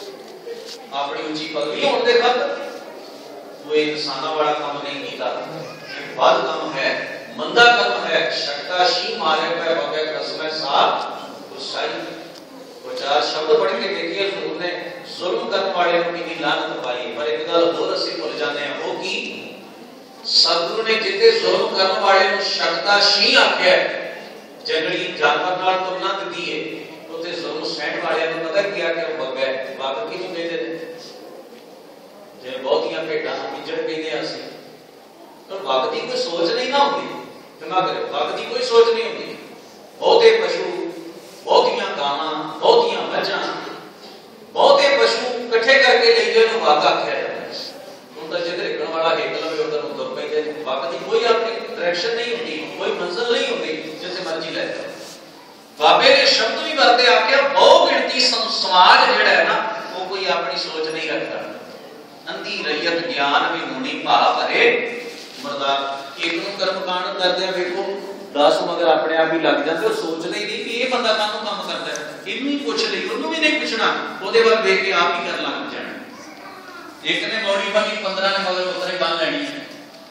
[SPEAKER 1] अपनी उच्ची पदवी होने दे खातर। वो इंसानां वाला काम नहीं कीता, बद काम है, मंदा काम है। शक्ता शी मारे पे वगे कसम साथ गुस्साई। वो चार शब्द पढ़ के देखिए हुजूर ने जुल्म करने वाले को कितनी लानत पाई। पर एक गल होर असीं भुल जाते हैं, वो की सतगुरु ने जिथे जुल्म करने वाले नूं शकदा शी आख्या जंगली जानवर नाल तुलना दी है, उत्थे जुल्म सहण वाले नूं पता क्या कि बग्गा है वग की जो कहते हैं जिवें बहुतियां भेडां पिंजड़ कहते हैं असीं, तो वग की कोई सोच नहीं ना होंदी, क्षमा करो वग की कोई सोच नहीं होंदी। बहुते पशु, बहुतियां गावां, बहुतियां मझां, बहुते पशु इकट्ठे करके लेके उन्हें वग आख्या जाता है। हुण तां जिधर हिकण वाला हिक लवे उधर नूं तुर पैंदे ने, वग की कोई अपनी डायरेक्शन नहीं होंदी, कोई मंजिल नहीं होंदी जिथे मर्जी लै जाओ। बाबे ने शब्द भी वरते आख्या बहु गिणती समाज जिहड़ा है ना वो कोई अपनी सोच नहीं रखता, अंधी रैयत ज्ञान भी मुनि भा भरे मरदा। एक नूं कर्मकांड करदे वेखो दस मगर अपने आप ही लग जाते, सोचते ही नहीं कि ये बंदा काहनूं काम करदा है, इनू ही पुछ लई, उन्होंने भी नहीं पूछना, ओहदे वल देख के आप ही कर लग जाना। एक ने मौड़ी बनी पंद्रह ने मगर उतरे बन लैनी है,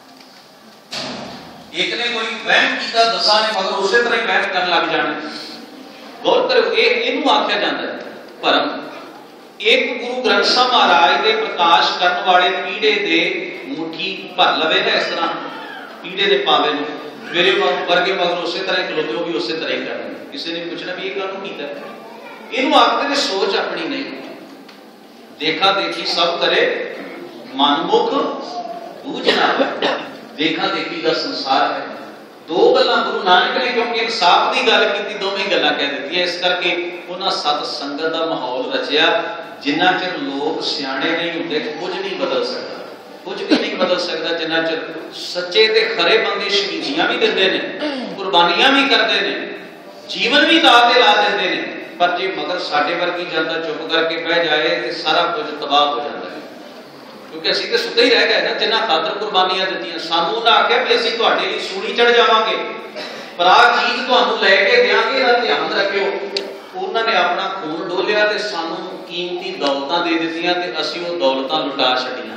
[SPEAKER 1] एक ने कोई वहम कीता दसा ने मगर उसे तरह ही वहम कर लग जाना। गौर करो एक इनू आख्या जाता है भरम। एक गुरु ग्रंथ साहिब महाराज के प्रकाश करने वाले पीढ़े दे मुट्ठी भर लवे ना, इस तरह पीढ़े दे पावे नूं मेरे वर्गे मगर उस तरह खलोते हो भी उस तरह ही करना, किसी ने पूछना भी ये काहनूं कीता। इनू आखदे ने सोच अपनी नहीं, देखा देखी सब करे मनमुख बूझना, देखा देखी का संसार है। दो गल्लां गुरु नानक ने क्योंकि इंसाफ की गल की दोवें गल्लां कह दी, इस करके उन्हां सत संगत का माहौल रचिया जिन्ना चिर लोग सियाणे नहीं होंदे कुछ नहीं बदल सकता, कुछ भी नहीं बदल सकता जिन्ना चिर सच्चे ते खरे बंदे शहीदियां भी दिंदे ने, कुर्बानियां भी करते हैं, जीवन भी दाव ते ला देंदे ने। पर जे मगर साडे वर्गी जनता चुप करके बह जाए तो सारा कुछ तबाह हो जाता है, क्योंकि असीं तो सुते ही रह गए ना जिन्हां खातर कुर्बानियां दित्तियां। सानूं उन्हां आख्या भी असीं तुहाडे लई सूली चढ़ जावांगे, पर आ चीज तुहानूं लै के देवांगे, इहदा ध्यान रखियो। उन्हां ने अपना खून डोलिया ते सानूं कीमती दौलतां दे दित्तियां ते असीं वो दौलतां लुटा छड्डियां,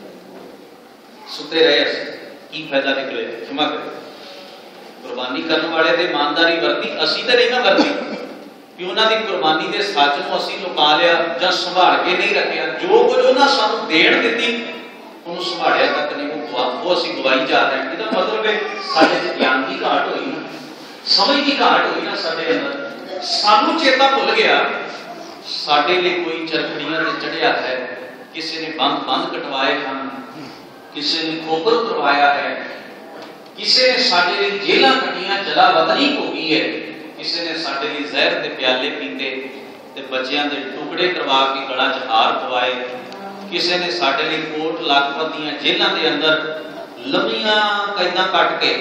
[SPEAKER 1] सुते रहे असीं, की फायदा निकले। क्षमा करो, कुर्बानी करने वाले ते ईमानदारी वरती, असीं ते नहीं ना वरती कि उन्हां दी कुर्बानी दे सच नूं असीं लुका लिया जां संभाल के नहीं रखिया। जो कुछ उन्हां सानूं देण दित्ती उहनूं संभालिया तक नहीं, वो वो असीं गवाई जा रहे हैं। इहदा मतलब है साडे च ज्ञान की घाट होई ना, समझ की घाट होई ना साडे अंदर, सानूं चेता भुल गया साडे लिए कोई चरखड़ियां ते चढ़िया है, किसी ने बंद बंद कटवाए हैं, किसी ने खोपर करवाया है, किसी ने साडे लिए जेलां कटियां जला वतनी हो गई है, किसी ने साडे लिए जहर के प्याले पीते ते बच्चियां दे टुकड़े करवा के गला च हार पवाए, किसी ने साडे लिए कोट लाखपत दियां जेलां दे अंदर लंबियां कैदां कट के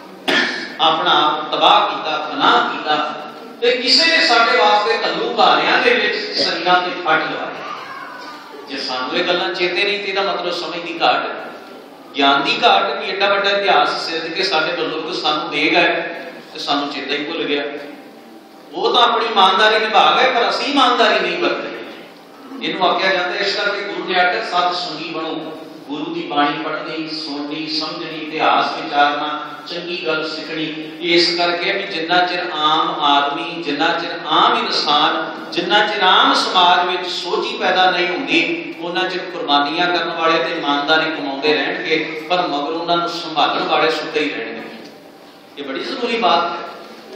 [SPEAKER 1] अपना आप तबाह किया, फनाह किया, ते किसी ने साडे वास्ते घल्लू घारियां दे विच सरीरां ते फट लवाए। जे सानूं ये गल्लां चेते नहीं ते दा मतलब समझ दी घाट, ज्ञान की घाट भी एडा वड्डा इतिहास सिरज के साडे बुजुर्ग सानूं दे गए ते सानूं चेता ही भुल गया। वो तो अपनी ईमानदारी निभा गए पर असीं ईमानदारी नहीं बरते। इहनूं आख्या जाता है, इस करके गुरु ने आख्या सत संगी बनो, गुरु की बाणी पढ़नी, सुननी, समझनी, इतिहास विचारना, चंगी गल सीखनी। इस करके भी जिन्ना चिर आम आदमी, जिन्ना चिर आम इंसान, जिन्ना चिर आम समाज में सोची पैदा नहीं होंदी, उन्ना चिर कुर्बानियां करने वाले ते ईमानदारी कमाउंदे रहणगे, पर मगर उन्हां नूं संभालण वाले सुते ही रहणगे। ये बड़ी जरूरी बात है।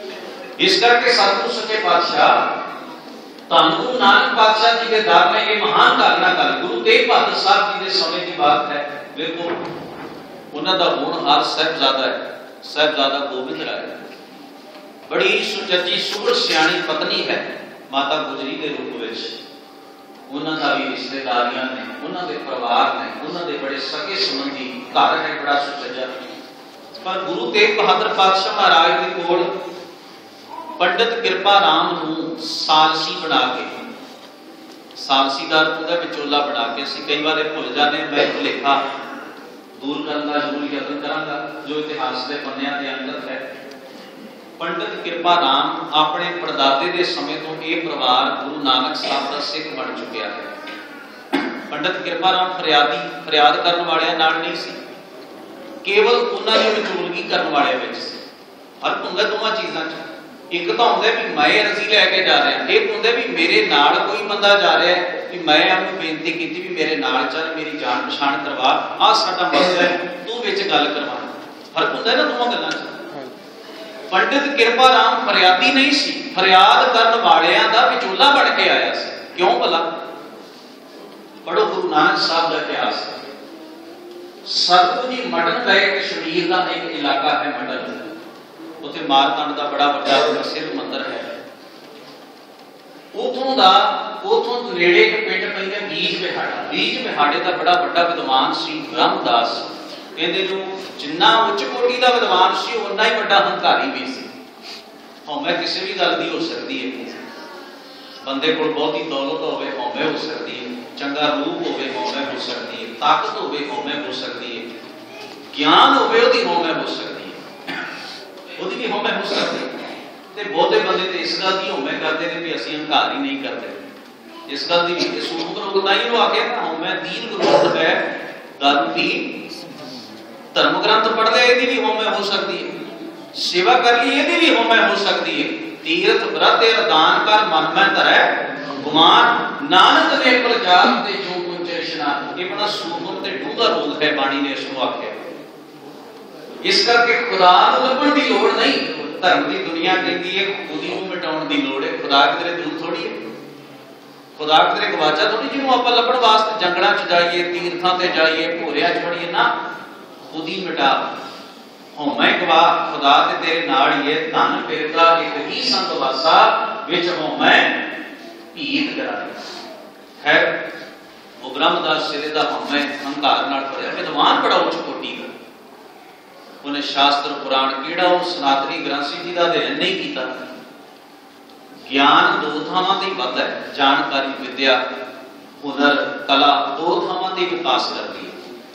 [SPEAKER 1] इस करके सतगुरु सच्चे पातशाह धन गुरु नानक पातशाह जी के दर ने ये महान घटना कर, गुरु तेग बहादुर साहब जी के समय की बात है। देखो उन्हां दा होनहार साहिबजादा है, साहिबजादा गोबिंद राय, बड़ी सुचजी सुगड़ सियाणी पत्नी है माता गुजरी के रूप में। उन्हां दा भी रिश्तेदारियां ने, उन्हां दे परिवार ने, उन्हां दे बड़े सगे संबंधी घर है बड़ा सुचजा। पर गुरु तेग बहादुर पातशाह महाराज के कोल पंडित कृपा राम नूं सालसी बना के, सालसी का उहदा विचोला बना के, असीं कई बार भुल जाने, मैं भुलेखा दूर करने का जरूर यत्न करांगा जो इतिहास के पन्नियां दे अंदर है। पंडित कृपा राम अपने परदादे के समय तो यह परिवार गुरु नानक साहब का सिख बन चुकिया है। पंडित कृपा राम फरियादी फरियाद करने वाले नाल नहीं सी, केवल उन्होंने विचोलगी करने वाले विच सी। फर्क हुंदा दोवां चीज़ां च, एक तो होंदा भी मैं अर्जी लैके जा रहा, एक होंदा भी मेरे नाल कोई बंदा जा रहा है कि मैं आपको बेनती की भी मेरे नाल चल, मेरी जान पछाण करवा, आ साडा मसला है, तू विच गल करवा। फर्क होंदा है ना दोवां गल्लां च। पंडित कृपा राम फरियादी नहीं सी, फरियाद करन वालियां दा विचोला बन के आया सी। क्यों भला? पढ़ो गुरु नानक साहब का इतिहास। सतगुरु जी मटन गए, कश्मीर का एक इलाका है मटन, उत्थे मारकंड का बड़ा बड़ा प्रसिद्ध मंदिर है। उथों दा उथों नेड़े एक पिंड पैंदा बीज बिहाड़ा। बीज बिहाड़े का बड़ा बड़ा विद्वान सी रामदास। कहते जो जिन्ना उच्च कोटि का विद्वान सी उन्ना ही बड़ा हंकारी भी सी। हौमे किसी भी गल की हो सकती है, बंदे को बहुती दौलत होवे हौमे हो सकती है, चंगा रूप होवे हौमे हो सकती है, ताकत होवे हौमे हो सकती है, ज्ञान होवे ओदी हौमे हो सकती है, ओदी भी हौमे हो सकती है। ते बहुते बंदे ते इस गल की हौमे करते हैं कि असीं हंकार ही नहीं करते। इस गल की सूख रोकता ही आखे ना हौमे दीन ग्रोथ है, दारू पी धर्म ग्रंथ पढ़ ले यदि भी हौमे हो सकती है, सेवा कर ली यदि भी हौमे हो सकती है, तीर्थ व्रत दान कर मन में धरै गुमान नानक ने प्रचार ते जो कुछ इशनान। ये बड़ा सूखम ते डूंगा रोग है, बाणी ने इसको आख्या। इस करके खुदा नूं लभण दी लोड़ नहीं। धर्म की दुनिया कहती है खुदी को मिटाउण दी लोड़ है, खुदा किधरे दूर थोड़ी है, खुदा किधरे गवाचा थोड़ी जिन्हों आपां लभण वास्ते जंगलां च जाइए, तीर्थां ते जाइए, भोरियां च पढ़िए ना। खुदी मिटा हौमे गवा खुदा ते तेरे नाल ही है। धन फिरका एक ही संत वासा विच हौमे भीत कराए। खैर वो ब्रह्मदास सिरे दा हौमे हंकार नाल भरिया विद्वान बड़ा उच्च कोटि दा। उन्हें शास्त्र पुराण किहड़ा वो सनातनी ग्रंथ सी जी दा अध्ययन नहीं कीता। ज्ञान दो थावां ते वधदा है, जानकारी विद्या हुनर कला दो थावां ते विकास करदी है।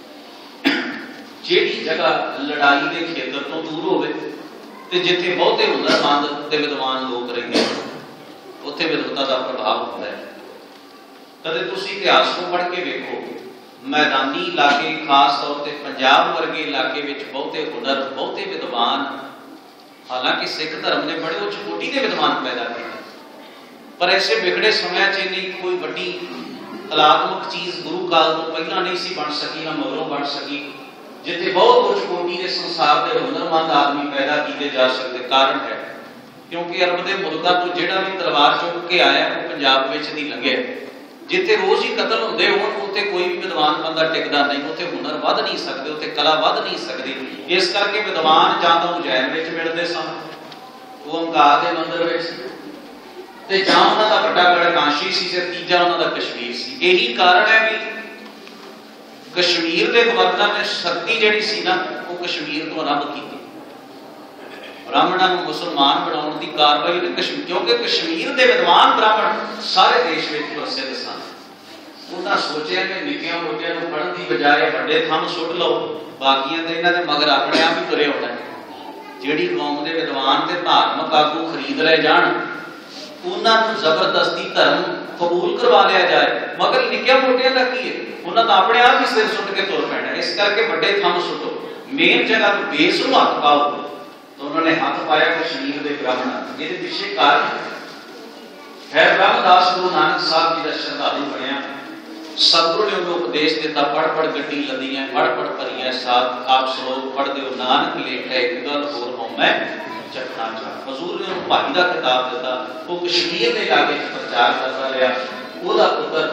[SPEAKER 1] ਜਿਹੜੀ जगह लड़ाई के खेतर तो दूर होवे ते जिथे बहुते हुनरमंद ते विद्वान लोग रहिंदे उत्थे विद्वता का प्रभाव होता है। कदे तुसीं इतिहास को पढ़ के वेखो, मैदानी इलाके खास तौर पर पंजाब वर्गे इलाके विच बहुते हुनर बहुते विद्वान, हालांकि सिख धर्म ने बड़े उच्च कोटि के विद्वान पैदा किए, पर ऐसे बिगड़े समय च नहीं कोई बड़ी कलात्मक चीज गुरु काल तो पहला नहीं सी बन सकी ना मगरों बन सकी, जिथे बहुत उच्च कोटि के संसार के हुनरमंद आदमी पैदा किए जा सकते। कारण है क्योंकि अरब के मुल्कों तो जिहड़ा भी तलवार चुक के आया वो पंजाब विच नहीं लंघे। जिथे रोज ही कतल होंदे होण उत्थे कोई भी विद्वान बंदा टिकदा नहीं, उत्थे हुनर वध नहीं सकदे, उत्थे कला वध नहीं सकदी। इस करके विद्वान जां तां उजैन विच मिलदे सन, वो अंकार दे मंदिर विच, ते जां उन्हां दा वड्डा गढ़ काशी सी ते तीजा उन्हां दा कश्मीर सी। यही कारण है भी कश्मीर के गवर्नर ने शक्ति जिहड़ी सी ना वो कश्मीर तो आरंभ की। ब्राह्मणों को मुसलमान बनाने की कार्रवाई ने कश्मीर, क्योंकि कश्मीर के विद्वान ब्राह्मण सारे देश में प्रसिद्ध सन। उन्हें सोचा कि निक्कियां मोटियां नूं पढ़न की बजाय वड्डे थंम सुट लो, बाकियां ते इन्हां दे मगर अपने आप ही तुरे होना। जिहड़ी कौम के विद्वान ते धार्मिक आगू खरीद ले जाण, उन्हां नूं जबरदस्ती धर्म कबूल करवा लिया जाए, मगर निक्कियां मोटियां दा की है, उन्हां दा अपने आप ही सिर सुट के तुर पैना। इस करके वड्डे थंम सुटो, मेन जगह तो बेस नूं हथ पाओ। तो उन्होंने हाथ पाया कश्मीर के ब्राह्मण। ये पिछले कारण है ब्रह्मदास गुरु नानक साहब जी का श्रद्धालु बनया। सतगुरु ने उन्हें उपदेश दिता, पढ़ पढ़ गड्डी लदियां पढ़ पढ़ भरियां साथ आप श्लोक पढ़ दो नानक लेखा एक गल होर होमै चखना चाह। हजूर ने उन्हें भाई का खिताब दिता, वो कश्मीर के इलाके प्रचार करता रहा। ਉਹਦਾ पुत्र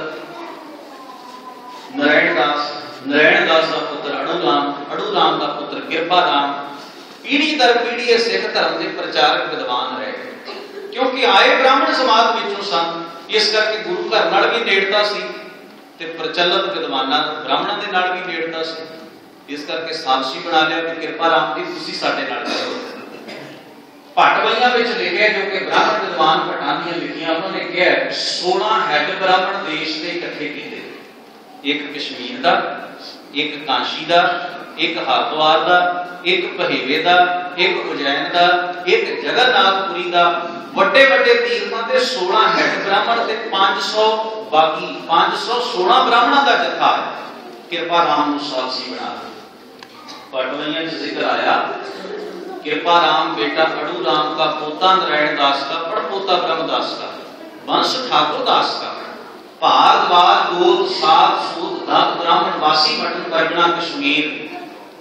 [SPEAKER 1] नारायण दास, नारायण दास का पुत्र अड़ूराम, अड़ूराम का पुत्र कृपा राम, पीढ़ी दर पीढ़ी सिख धर्म के प्रचारक विद्वान रहे, क्योंकि आए ब्राह्मण समाज विचों सन। इस करके गुरु घर नाल भी नेड़ता सी ते प्रचलित विद्वानां ब्राह्मणां दे नाल भी नेड़ता सी। इस करके सालसी बना लिया कि कृपा राम जी तुसीं साडे नाल करो। भट्टवइयां विच लिखिआ जो कि ब्राह्मण विद्वान भट्टां दीआं लिखिआं, उन्होंने कहा सोलह हैड ब्राह्मण देश दे इकट्ठे कीते, एक कश्मीर दा, एक काशी दा, एक हरिद्वार दा, एक पहेवे दा, एक उज्जैन दा, एक जगन्नाथपुरी दा, वड्डे वड्डे तीर्थां ते सोलह हैड ब्राह्मण ते पांच सौ बाकी पांच सौ सोलह ब्राह्मणां दा जत्था है। कृपा राम नूं सालसी बना भट्टवइयां च जिक्र आया कृपा राम बेटा अड़ू राम का, पोता नारायण दास का, पड़पोता ब्रह्मदास का, वंश ठाकुर दास का, भारद्वाज गोद सात सूद दात ब्राह्मण वासी मटन परगना कश्मीर,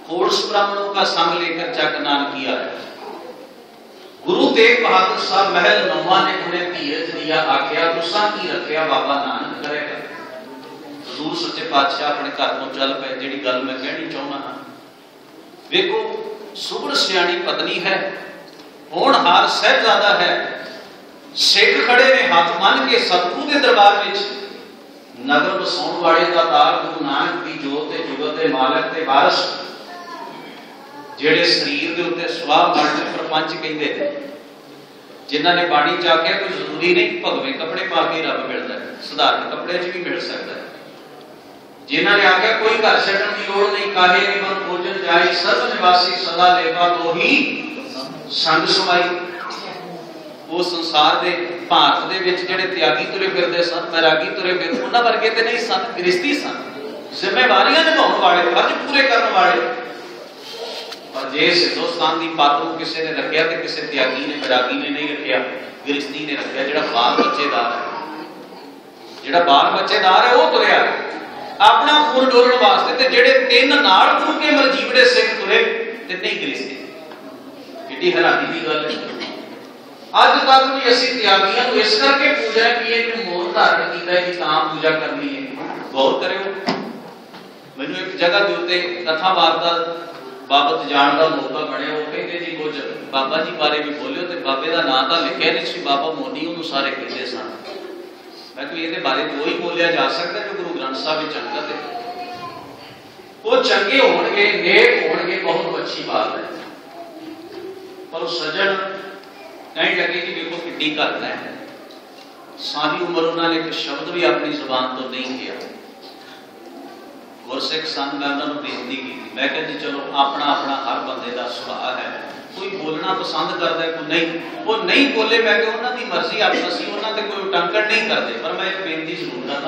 [SPEAKER 1] खोड़स ब्राह्मणों का संग लेकर चक नानकी आया। गुरु तेग बहादुर साहब महल नौवां ने उन्हें धीरज दिया, आख्या तुसा की रखिया बाबा नानक करेगा। हजूर सच्चे पातशाह अपने घर तो चल पे। जिहड़ी गल मैं कहनी चाहुंदा हां, वेखो सुगड़ सियाणी पत्नी है, होनहार सहबजादा है, सिख खड़े ने हाथ मन के सतगुरु के दरबार विच। नगर बसाउण वाले दा तार गुरु नानक दी जोत ते जुगत दे मालक ते वारिस, जेड़े शरीर दे उत्ते स्वाह मरण प्रपंच कहंदे ने, जिन्हां ने बाणी च आख्या कोई जरूरी नहीं भगवे कपड़े पा के रब मिलदा है, सधारण कपड़े च भी मिल सकदा है। जिन्हां ने आख्या कोई घर छड्डण दी लोड़ नहीं, काहे निवन भोजन जाई सर्व निवासी सदा लेवा तो ही संग समाई। वो संसार दे भारत दे विच जेड़े त्यागी तुरे फिरदे सन, बैरागी तुरे फिरदे, उन्हां वर्गे ते नहीं सन, गृहस्थी सन, जिम्मेवारियां निभाउण वाले, फर्ज पूरे करन वाले। पर जे हिंदुस्तान दी पातरू किसी ने रखिया ते किसी त्यागी ने बैरागी ने नहीं रखिया, गृहस्थी ने रखिया। जेड़ा बाल बच्चेदार है, जेड़ा बाल बच्चेदार है वो तुरया अपना खून डोलण वास्ते, ते जेड़े तीन नाल गुरु के मरजीवड़े सिख तुरे ते नहीं गृहस्थी। कितनी हैरानी की गल है। अज तक भी असी त्यागियां नूं इस करके पूजा की है कि मोर धारण कीता है कि तां पूजा करनी है। गौर करियो, मैनूं एक जगह दे उत्ते कथा वार्ता बाबत जाण दा मौका बणिया। वो कहंदे जी कुछ बाबा जी बारे भी बोलियो, ते बाबे दा नाम तां लिखिआ नहीं सी, बाबा मोनी उहनूं सारे कहंदे सन। मैं कोई इहदे बारे तो ही बोलिया जा सकदा जो गुरु ग्रंथ साहिब विच अंगत है। वो चंगे होणगे, नेक होणगे, बहुत अच्छी बात है। पर वो सज्जन नहीं लगे कि देखो किड्डी घट है, सारी उम्र उन्होंने एक शब्द भी अपनी जुबान तो नहीं किया। गुरसिख संघ मैं उन्होंने बेनती की, मैं कहा जी चलो अपना अपना हर बंदे का सुभाव है, कोई बोलना पसंद करता है कोई नहीं, वो नहीं बोले। मैं कहा उन्होंने मर्जी, आप असीं उन्होंने कोई उटंकण नहीं करते, पर मैं एक बेनती जरूर करता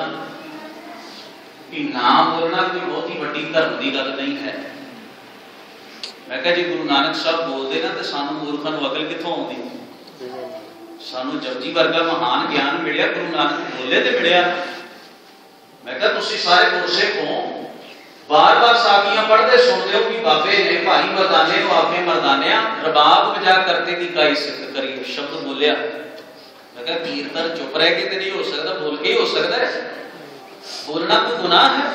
[SPEAKER 1] कि ना बोलना कोई बहुत ही वड्डी धर्म की गल नहीं है। मैं कहा जी गुरु नानक साहब बोलते ना तो सानू मूर्खां नूं अकल कित्थों आउंदी? सानू जपजी वर्गा महान ज्ञान मिलिया, गुरु नानक बोले तो मिलिया। मैं कहा तुसीं सारे गुरसिख हो, बार बार साखियां पढ़ते सुनते हो कि बाबे ने भाई मर्दाने को आखे मर्दानिया रबाब बजा करते की काई सिफत करी, शब्द बोलिया। मैं कहा कीर्तन चुप रह के तो नहीं हो सकता, बोल के ही हो सकता है। बोलना कोई गुनाह है?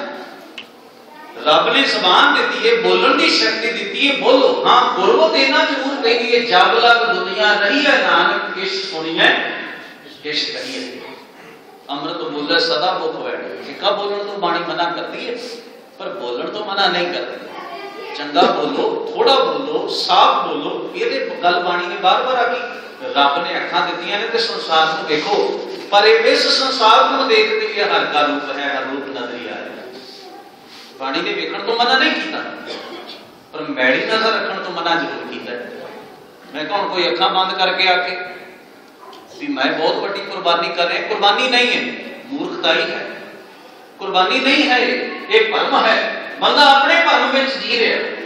[SPEAKER 1] रब ने जबान दी है, बोलने की शक्ति दी है, बोलो। हाँ बोलो तो इतना जरूर कहिए, जब लग दुनिया रही है नानक किश सुनिए किश कहिए। अमृत बोले सदा मुख बैठे। ठिका बोलने तो बाणी मना करती है, पर बोलने तो मना नहीं करती। चंगा बोलो, थोड़ा बोलो, साफ बोलो, ये गल बाणी ने बार बार आकी। रब ने अखां दित्तियां ने ते संसार को देखो, पर इस संसार को देखते हुए हर का रूप है, हर रूप नजरी आ रहा है। बाणी ने वेखण तो मना नहीं किया, पर मैड़ी नजर रखण तो मना जरूर किया। मैं कहा कोई अखां बंद करके आके भी मैं बहुत बड़ी कुर्बानी कर रहा, कुर्बानी नहीं है, मूर्खताई है। कुर्बानी नहीं है, एक भरम है। बंदा अपने भरम में जी रहा।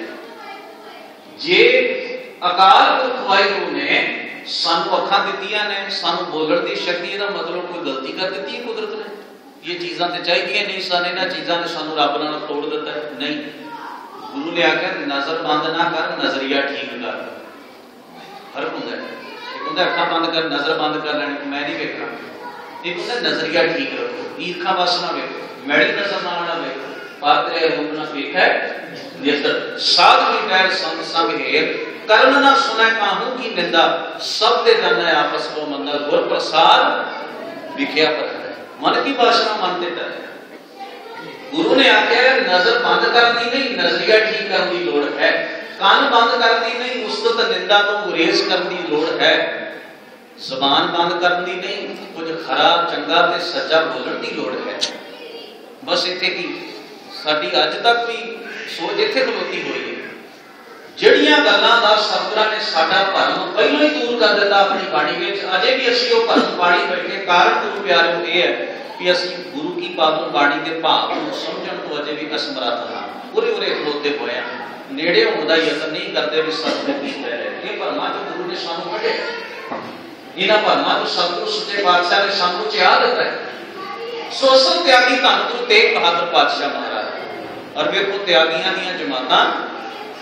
[SPEAKER 1] जे अकाल पुरख वाहिगुरू ने सानू अखां दित्तियां ने, सानू बोलण दी शक्ति, दा मतलब कोई गलती कर दी है कुदरत ने? ये चीज़ां ते चाहिए नहीं सन, इन्हां चीज़ां ने सानू रब नाल तोड़ दिता है? नहीं। गुरु ने आख्या नजर बंद ना कर, नजरिया ठीक कर। फर्क हुंदा है। एक हुंदा अखां बंद कर, नजर बंद कर लैनी, मैं नहीं वेखना। एक हुंदा नजरिया ठीक रखो, ईरखा बस ना वेखो, मैड़ी नजर ना ना वेखो, पात्रे रूप ना वेखै नेत्र। साध विचार संग संग हेर, करन ना सुनै काहू की निंदा, सब दे जानै आपस को मंदा। गुर प्रसाद विख्या पर मन की भाषा मन ते डर। गुरु ने आख्या नजर बंद करनी नहीं, नजरिया ठीक करने की लोड़ है। कान बंद करनी नहीं, उस्तत निंदा तो गुरेज करने की लोड़ है। जबान बंद करनी नहीं, कुछ खराब चंगा ते सच्चा बोलने की लोड़ है। बस इत्थे की साडी अज तक भी सोच इत्थे खलोती हुई है। ਜਿਹੜੀਆਂ ਗੱਲਾਂ ਦਾ ਸਤਿਗੁਰਾਂ ਨੇ ਸਾਡਾ ਭਰਮ ਪਹਿਲਾਂ ਹੀ ਦੂਰ ਕਰ ਦਿੱਤਾ ਆਪਣੀ ਬਾਣੀ ਵਿੱਚ, ਅਜੇ ਵੀ ਅਸੀਂ ਉਹ ਭਰਮ ਬਾਣੀ ਬੈਠੇ। ਕਾਰਨ ਗੁਰੂ ਪਿਆਰਿਓ ਇਹ ਹੈ ਕਿ ਅਸੀਂ ਗੁਰੂ ਕੀ ਪਾਵਨ ਬਾਣੀ ਦੇ ਭਾਵ ਨੂੰ ਸਮਝਣ ਤੋਂ ਅਜੇ ਵੀ ਅਸਮਰੱਥ ਹਾਂ। ਉਰੇ ਉਰੇ ਖਲੋਤੇ ਹੋਏ ਹਾਂ, ਨੇੜੇ ਹੋਣ ਦਾ ਯਤਨ ਨਹੀਂ ਕਰਦੇ ਵੀ ਸਤਿਗੁਰ ਕੀ ਕਹਿ ਰਹੇ। ਇਹ ਭਰਮਾਂ ਤੋਂ ਗੁਰੂ ਨੇ ਸਾਨੂੰ ਕੱਢਿਆ, ਇਹਨਾਂ ਭਰਮਾਂ ਤੋਂ ਸਤਿਗੁਰੂ ਸੱਚੇ ਪਾਤਸ਼ਾਹ ਨੇ ਸਾਨੂੰ ਚਿਆ ਦਿੱਤਾ ਹੈ। ਸੋ ਅਸਲ ਤਿਆਗੀ ਧੰਨ ਗੁਰੂ ਤੇਗ ਬਹਾਦਰ ਪਾਤਸ਼ਾਹ ਮਹਾਰਾਜ। ਔਰ ਵੇਖੋ ਤਿਆਗੀਆਂ ਦੀਆਂ ਜਮਾਤਾਂ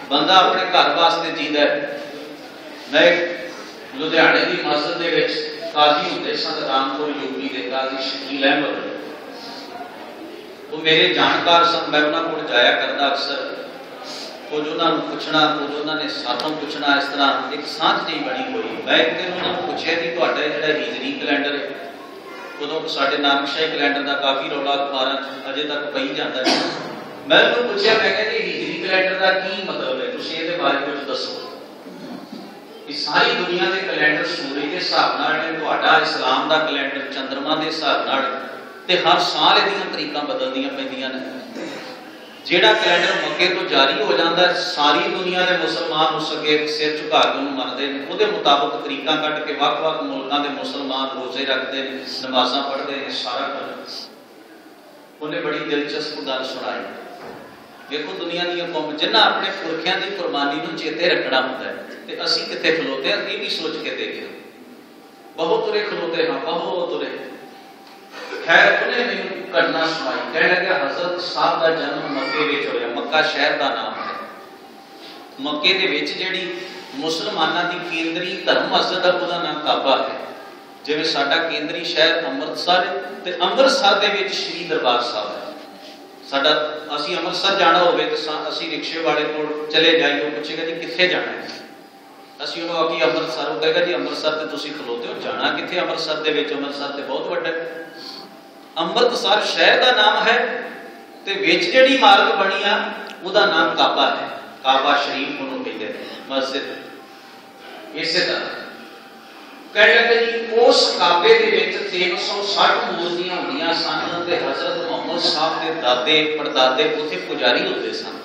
[SPEAKER 1] बंदा अपने घर वास्ते जींदा है। मैं लुधियाने की मस्जिद के काजी होंगे सन रामपुर यूपी के काजी शकील अहमद, वो मेरे जानकार सन। मैं उन्होंने को जाया करता अक्सर, कुछ उन्होंने पूछना, कुछ उन्होंने साथों पूछना। इस तरह एक सांझ जी बनी हुई। मैं एक दिन उन्होंने पूछा कि तुहाडा जिहड़ा हिजरी कैलेंडर है, उदों साडे नानकशाही कैलेंडर का काफ़ी रौला अखबारां अजे तक पई जांदा है। मैं उन्होंने पूछा, मैं कहा जी हिजरी कैलेंडर का की मतलब है, तुसीं इहदे बारे कुछ दसो। कि सारी दुनिया के कैलेंडर सूरज के हिसाब नाल ने, तुहाडा इस्लाम का कैलेंडर चंद्रमा के हिसाब नाल, ते हर साल इहदियां तरीकां बदलदियां पैंदियां ने। जिहड़ा कैलेंडर मक्के तो जारी हो जाता है, सारी दुनिया के मुसलमान उस अगे सिर झुका के उन्होंने मनते हैं। वो मुताबिक तरीका कट के वख-वख मुल्कों के मुसलमान रोजे रखते हैं, नमाज़ां पढ़ते हैं, सारा कुछ। उन्हें बड़ी दिलचस्प गल सुनाई। देखो दुनिया दी कौम जिन्हां अपने पुरखियां की कुर्बानी को चेते रखना होता है, तो असीं कित्थे खलोते हैं, ये भी सोच के देखिए। बहुत तुरे खलोते हाँ, बहुत तुरे। खैर उन्हें मैनूं घटना सुनाई, कह लगे हजरत साहब का जन्म मक्के विच होया। मक्का शहर का नाम है। मक्के दे विच जिहड़ी मुसलमानां दी केंद्री धर्म मस्जिद है, उसका नाम काबा है। जिवें साडा केंद्री शहर अमृतसर है, ते अमृतसर दे विच श्री दरबार साहब है। साडा असीं अमृतसर जाना होवे तो असीं रिक्शे वाले कोल चले जाइए, पुछेगा जी कित्थे जाना है, असीं उहनूं आखी अमृतसर, वो कहेगा जी अमृतसर ते तुसीं खलोते हो, जाना कित्थे अमृतसर दे विच, अमृतसर ते बहुत वड्डा है। अमृतसर शहर का नाम है, ते विच जिहड़ी इमारत बनी आ उहदा नाम काबा है। काबा शरीफ उहनूं कहते हैं, मस्जिद। इसे तरह कह लगे जी उस काबे दे विच तीन सौ साठ मूर्तियां होंदियां सन, ते हजरत मुहम्मद साहब के दादे परदादे उत्थे पुजारी होंदे सन,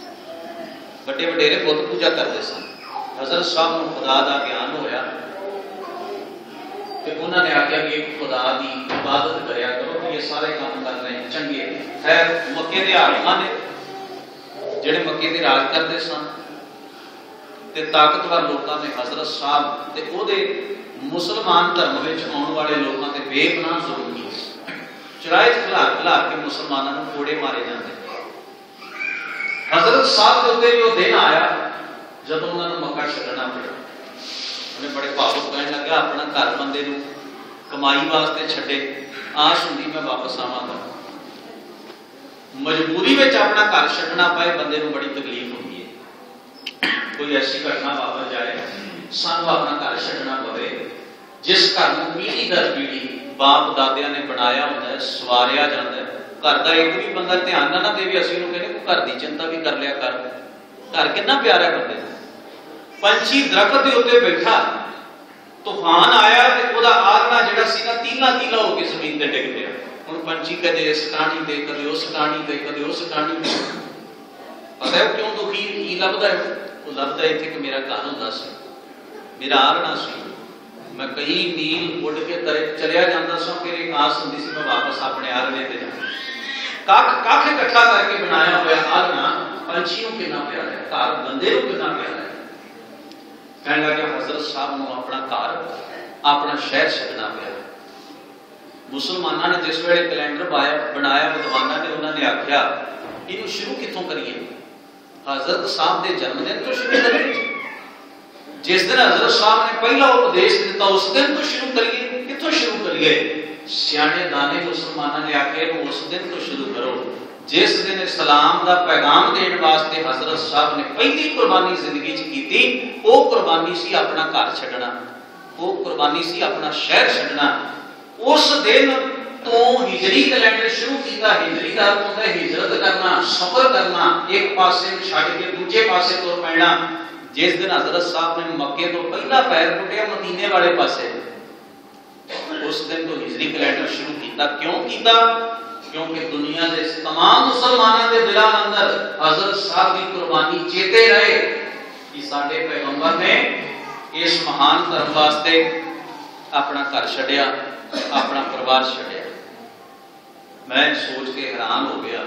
[SPEAKER 1] बड़े वडेरे बुत पूजा करते सन। हजरत साहब नूं खुदा दा ज्ञान होया, ते उन्होंने आख्या कि खुदा की इबादत करया करो, तो ये सारे काम कर रहे हैं चंगे। खैर मक्के के हाकिमां ने जिहड़े मक्के दे राज करते सन, ते ताकतवर लोगों ने हजरत साहब ते ओहदे मुसलमान धर्म में आने वाले लोगों के बेपनाह जुल्म किए। चराए खिलार खिलार के मुसलमानों को कोड़े मारे जाते। हजरत साहब के उत्ते वो दिन आया जब उन्होंने मक्का छड्डना पड़ा। उन्हें बड़े भावुक कहने लगा, अपना घर बंदे नूं कमाई वास्ते छड्डे, आस हुंदी मैं वापस आवांगा, मजबूरी में अपना घर छड्डना पाए, बंदे नूं बड़ी तकलीफ होती है। कोई ऐसी घटना वापर जाए सानू अपना घर छड्डना पवे, जिस घर नूं पीढ़ी दर पीढ़ी बाप दादियां ने बनाया होंदा है, सवारिया जाता है। घर का एक भी बंदा ध्यान ना ना देवे, असीं उहनूं कहने को घर की चिंता भी कर लिया कर। घर कितना प्यारा बंदे। पंछी दरख्त के उत्ते बैठा, तूफान आया ते ओहदा आलना जिहड़ा सी ना तीला तीला होके जमीन ते डिग पिया। हुण पंछी कदे इस टाणी ते, कदे उस टाणी ते, कदे उस टाणी ते। पता है क्यों दुखी की लभदा है? वो लभदा है इत्थे कि मेरा घर हुंदा सी, मेरा आलना सी, मैं कई मील उड़ के तरे चलिया जांदा सा, फिर एक आस हुंदी सी मैं वापस अपने आलने ते जावां। कख कख इकट्ठा करके बनाया होया आलना पंछी नूं कितना प्यारा है, घर बंदे नूं कितना प्यारा है। कहने लगे हजरत साहब नूं अपना घर अपना शहर छड्डना पिया। मुसलमानों ने जिस वेले कैलेंडर बनाया, विद्वानों ने उन्होंने आख्या इनू शुरू कितों करिए? हजरत साहब के जन्मदिन तो शुरू करिए, जिस दिन हजरत साहब ने पहला उपदेश दिता उस दिन तो शुरू करिए। कितों शुरू करिए? सियाने दाने मुसलमानों ने आख्या उस दिन तो शुरू करो जिस दिन इस्लाम का पैगाम देने वास्ते हजरत साहब ने पहली कुर्बानी जिंदगी की थी। वो कुर्बानी सी अपना घर छड्डना, वो कुर्बानी सी अपना शहर छड्डना। उस दिन तो हिजरी कैलेंडर शुरू किया। हिजरी का अर्थ होता है हिजरत करना, सफर करना, एक पासे छड्ड के दूजे पासे तुर पैना। जिस दिन हजरत साहब ने मक्के तो पहला पैर पुटिया मदीने वाले पासे, उस दिन तो हिजरी कैलेंडर शुरू किया। क्यों किया? क्योंकि दुनिया के तमाम मुसलमानों के दिलों अंदर हजरत साहब की कुर्बानी चेते रहे कि साडे पैगंबर ने इस महान धर्म वास्ते अपना घर छड्डिया, अपना परिवार छड्डिया। मैं सोच के हैरान हो गया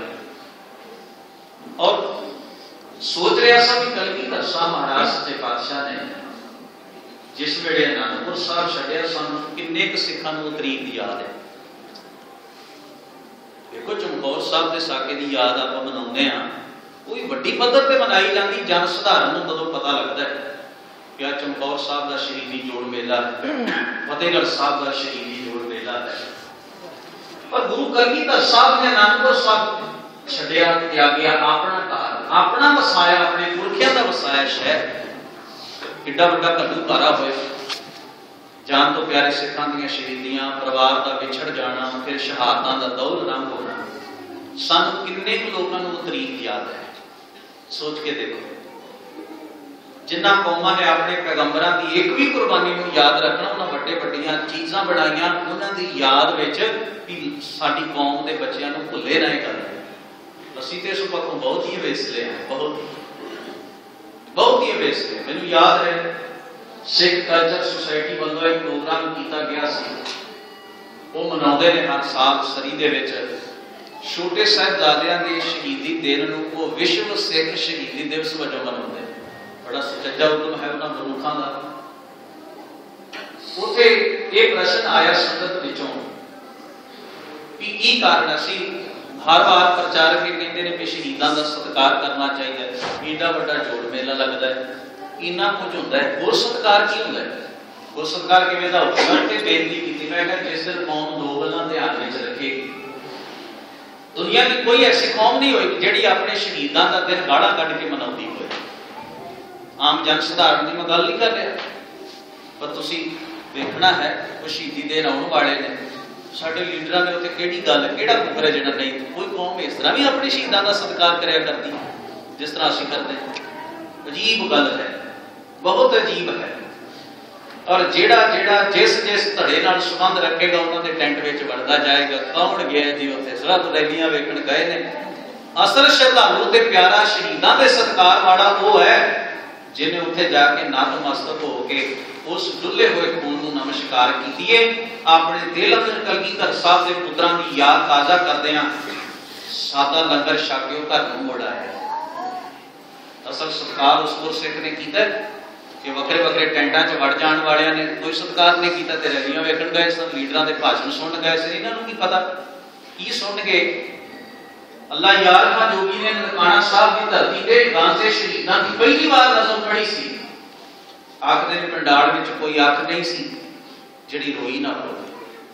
[SPEAKER 1] और सोच रहा था कि कलगीधर साहब महाराज सच्चे पातशाह ने जिस वेले आनंदपुर साहब छड्डिया, सानू किन्ने क सिखां नूं तरीक याद है। देखो चमकौर साहब के साके की याद आप मनाते हैं, कोई वड्डी पद्धर पर मनाई जाती, जन सधारण नूं तदों पता लगता है कि आ चमकौर साहब का शहीदी जोड़ मेला है, फतेहगढ़ साहब का शहीदी जोड़ मेला है। पर गुरु कलगीधर साहब ने आनंदपुर साहब छड्डिया, त्यागिया अपना घर, अपना वसाया, अपने पुरखियां का वसाया शहर, किड्डा वड्डा कद्दू कारा होया, जान तो प्यारे सिखां दीयां शहीदियां, परिवार का विछड़ जाना, फिर शहादतां दा दौर रंग होना, सानूं किन्ने कुछ लोगों नूं तरीक याद है। सोच के देखो, जिन्हां कौमां ने अपने पैगंबरां दी एक भी कुर्बानी नूं याद रखना, उन्हां वड्डे वड्डियां चीज़ां बनाईयां उन्हां दी याद विच भी साडी कौम दे बच्चिआं नूं भुल्ले ना करन। असीं ते इस पक्षों बहुत ही वेसले हैं, बहुत बहुत ही वेसले। मैनूं याद है सिख कल्चर सोसाइटी वालों एक प्रोग्राम किया गया सी, वो मनाउंदे ने हर साल सरी दे विच छोटे साहिबजादियां दी शहीदी दिन नूं वो विश्व सिख शहीदी दिवस वजों मनाउंदे। बड़ा सच्चा उद्यम है उन्हां मनुखां दा। उत्थे ये प्रश्न आया संगत विचों कि की कारण असी हर बार प्रचारक ये कहते हैं कि शहीदों का सत्कार करना चाहिए, एडा वड्डा जोड़ मेला लगता है, इन्ना कुछ होता है, गुर सत्कार की होता है? गुर सत्कार किवें दा होगा ते बेनती की मैं कहा जिस दिन कौम दो गल्लां ध्यान में रखे, दुनिया की कोई ऐसी कौम नहीं होई जिहड़ी अपने शहीदों का दिन गाड़ा कढ के मनाउंदी होए। आम जन सधारण की मैं गल नहीं कर रहा, पर तुसीं देखना है वो शहीदी दिन आउण वाले ने, साडे लीडरां दे उत्ते किहड़ी गल किहड़ा मुकर है जिहड़ा नहीं। कोई कौम इस तरह भी अपने शहीदों का सत्कार करया करती जिस तरह असीं करते हैं। अजीब गल है, बहुत अजीब है। और जेड़ा जेड़ा जिस जिस धड़े नाल संबंध रखेगा उन्हां दे टेंट विच वड़दा जाएगा। कौन गया जी उत्थे सरहद रैलियां वेखण गए ने? असल श्रद्धालु ते प्यारा शहीदों के सत्कार वाला वो है जिन्हें उत्थे जाके नतमस्तक होके उस डुले हुए खून नूं नमस्कार कीतीए, अपने दिल अंदर कलगीधर साहब के पुत्रां की याद ताज़ा करदिआं सादा लंगर छक के घर नूं मुड़ आया। असल सत्कार उस गुरसिख ने कीता कि वखरे वखरे टेंटां च वड़ जाण वालियां ने कोई सत्कार नहीं कीता ते रैलियां वेखण गए सन, लीडरां दे भाषण सुणन गए सन। इन्हां नूं की पता की सुण के अल्लाह यार खां जोगी ने ननकाना साहब की धरती ते गांजे शहीदां की पहली बार नज़म पढ़ी सी। आखदे पंडाल विच कोई अख नहीं सी जिहड़ी रोई ना पवे।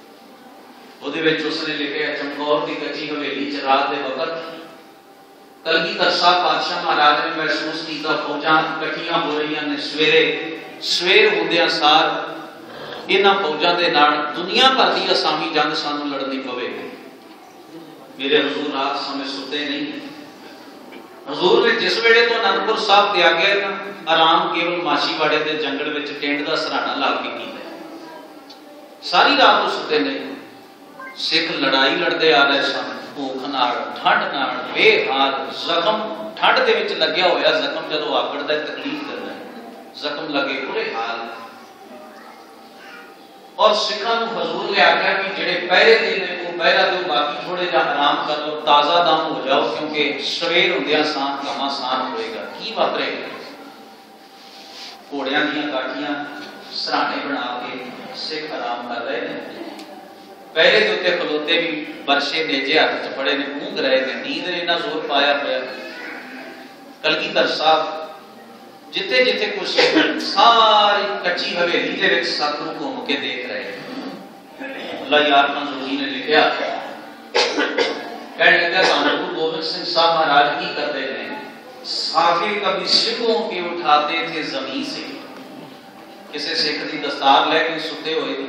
[SPEAKER 1] ਉਹਦੇ ਵਿੱਚ ਉਸਨੇ ਲਿਖਿਆ ਚਮਕੌਰ ਦੀ ਕੱਚੀ ਹਵੇਲੀ ਚ ਰਾਤ ਦੇ ਵਕਤ कलगीधर साहब पातशाह महाराज ने महसूस किया फौजां इकट्ठियां हो रही ने, सवेरे सवेर होंदियां सार इन्हां फौजां दे नाल दुनिया भर दी असामी जंग सानू लड़नी पवेगी। मेरे हजूर रात समय सुते नहीं। हजूर ने जिस वेले तो आनंदपुर साहब त्यागे ना आराम केवल माछीवाड़े के जंगल विच टेंट दा सराहना ला के कीता। सारी रात तो सुते नहीं। सिख लड़ाई लड़ते आ रहे सन, भूख नाल, ठंड नाल, बेहाल, जख्म ठंड दे विच लग्या होया जख्म जदों आकड़दा है तकलीफ करदा है, जख्म लगे बुरे हाल। और सिखां नूं हजूर ने आख्या कि जिहड़े पहरे दे ने वो पहरा दो, बाकी थोड़े जिहा आराम कर लो, ताज़ा दम हो जाओ, क्योंकि सवेर हुंदियां सांत घमासान होएगा। की वापरेगा? घोड़ियां दीयां काठियां सराहने बना के सिख आराम कर रहे हैं। पहले के उत्ते खलोते भी बरछे नेजे हाथ च फड़े ने, ऊँघ रहे थे, नींद ने इन्ना जोर पाया होया। कलगीधर साहब जिथे जिथे कुछ सारी कच्ची हवेली दे विच सतगुरु घूम के देख रहे। अल्लाह यार खां जोगी ने लिखिया, कहने लगा गुरु गोबिंद सिंह साहब महाराज की करते हैं, साफे कभी सिखों के उठाते थे जमीन से। किसी सिख की दस्तार लेके सुते हुए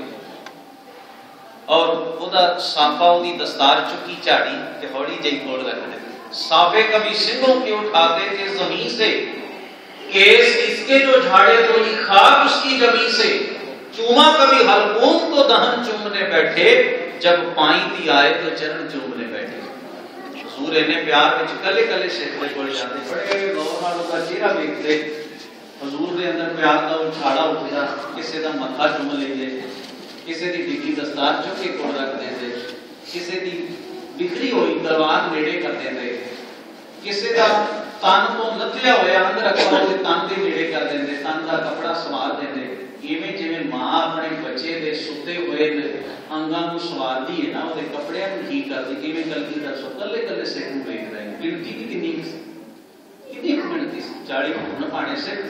[SPEAKER 1] और ओदा साफा ओदी दस्तार चुकी झाड़ी ते हौली जई कोल रख दे। साफे कभी सिंहों के उठाते थे जमीन से, केस इसके जो झाड़े तो खाक उसकी जमीन से। चूमा कभी हलकूम को दहन चूमने बैठे, जब पाई दी आए तो चरण चूमने बैठे। हजूर ने प्यार विच कले कले सिख दे कोल जाते, बड़े गौर नाल उहदा चेहरा वेखदे। हजूर दे अंदर प्यार दा उछाड़ा उठदा, किसी दा मत्था चूम लैंदे, किसी की डिग्गी दस्तार चुक के कोल रख देंगे, किसी की बिखरी हुई तलवार नेड़े कर देंगे, किसी का तन तो लथिया होया अंग रखा हो तन के नेड़े कर देंगे, तन का कपड़ा सवार देंगे। इवें जिवें मां अपने बच्चे दे सुते हुए अंगां नूं सवारदी है ना, उहदे कपड़ियां नूं ठीक करदी, इवें कलगीधर साहब कल्ले कल्ले सिख नूं वेख रहे हैं। गिनती की कितनी कितनी गिनती सी, चाली खून पाने सिख।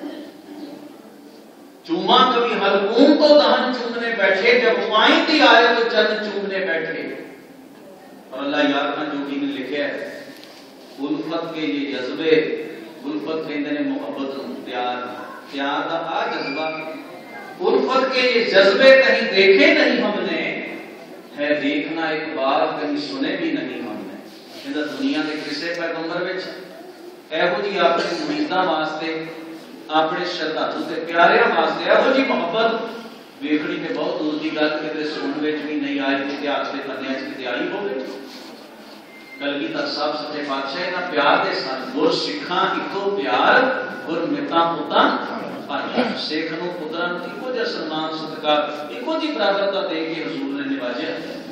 [SPEAKER 1] चूमा कभी हलकूम तो दहन चूमने बैठे, जब वाइंती आए तो चंद चूमने बैठे। और अल्लाह यार खान जोगी ने लिखा है, उल्फत के ये जज्बे, उल्फत कहते हैं मोहब्बत नूं, प्यार, प्यार का आ जज्बा, उल्फत के ये जज्बे कहीं देखे नहीं हमने, है देखना एक बार कहीं सुने भी नहीं हमने। कहता दुनिया के किसी पैगंबर विच एहो जी अपनी मुरीदां वास्ते, अपने श्रद्धालु ते प्यारियां वास्ते एहो जी मोहब्बत वेखनी ते बहुत दूर की गल, किते सुनने विच भी नहीं आई, इतिहास के पन्नियां च किते आई होवे। कलगीधर साहब सच्चे पातशाह ना प्यार दे सन, गुर सिखां इको प्यार, गुर मितां पुतां भाई। सिख नूं पुत्रां नूं इको जिहा सम्मान सत्कार, इको जी बराबरता दे के हजूर ने निवाजिया।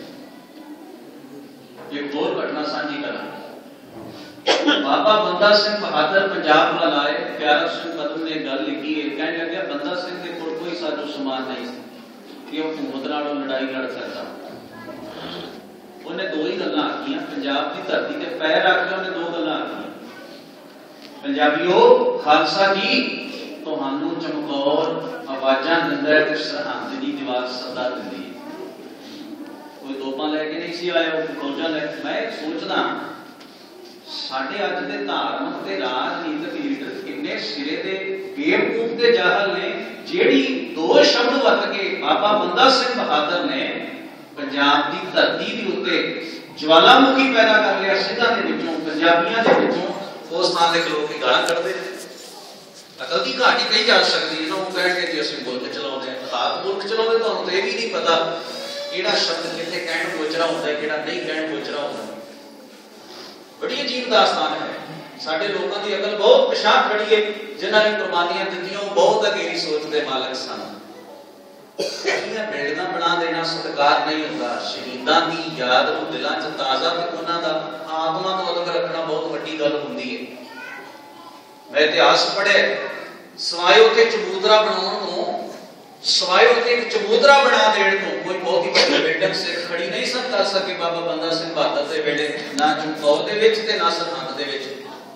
[SPEAKER 1] एक होर घटना साझी करा। बाबा बंदा सिंह बहादुर पंजाब वाल आए, प्यारा सिंह पदम ने गल लिखी है, कहने लगे बंदा सिंह के कोल कोई साजो समान नहीं कि वह हुकूमत नालों लड़ाई लड़ सकता। उन्हें दो ही गल्लां आखियां, पंजाब की धरती ते पैर रख के उन्हें दो गल्लां आखियां, पंजाबियो खालसा जी तुहानू चमकौर आवाजां दिंदा है ते सरहंद दी दीवार सदा दिंदी है। कोई तोपां लैके नहीं सी आया, वो फौजां लैके। मैं सोचदा साडे अज दे धार्मिक ते राजनीतिक लीडर किन्ने सिरे दे बेवकूफ ते जाहल ने, जेड़ी दो शब्द वरत के बाबा बंदा सिंह बहादुर ने पंजाब की धरती के उत्ते ज्वालामुखी पैदा कर लिया। सिद्धां दे विचों, पंजाबियां दे विचों उस थां दे लोग गालां कढदे। अकल की घाटी कही जा सकती है, लोग कहणगे कि असीं मुल्क चलाउंदे हां, खाक मुल्क चलाउंदे, तुहानूं ते भी नहीं पता किहड़ा शब्द कित्थे कहण गोचरा हुंदा है, किहड़ा नहीं कहण गोचरा हुंदा। बड़ी अजीब दास्तान है। साडे लोगों की अकल बहुत पिछां खड़ी है, जिन्हां ने कुर्बानियां दित्तियां बहुत अगेरी सोच दे मालक सन। बिल्डिंगां बना देना सत्कार नहीं होता, शहीदां दी याद नूं दिलां च ताज़ा ते उन्हां दा आत्मा नूं अलग रखना बहुत वड्डी गल हुंदी है। मैं इतिहास पढ़िया, सवाए उत्थे चबूतरा बनाउण नूं, सवाए उत्थे एक चबूतरा बना देण नूं कोई बहुत ही वड्डी बिल्डिंग सिख खड़ी नहीं सन कर सके बाबा बंदा सिंह बहादुर दे वेले, ना चमकौर दे विच ते ना सरहंद दे विच।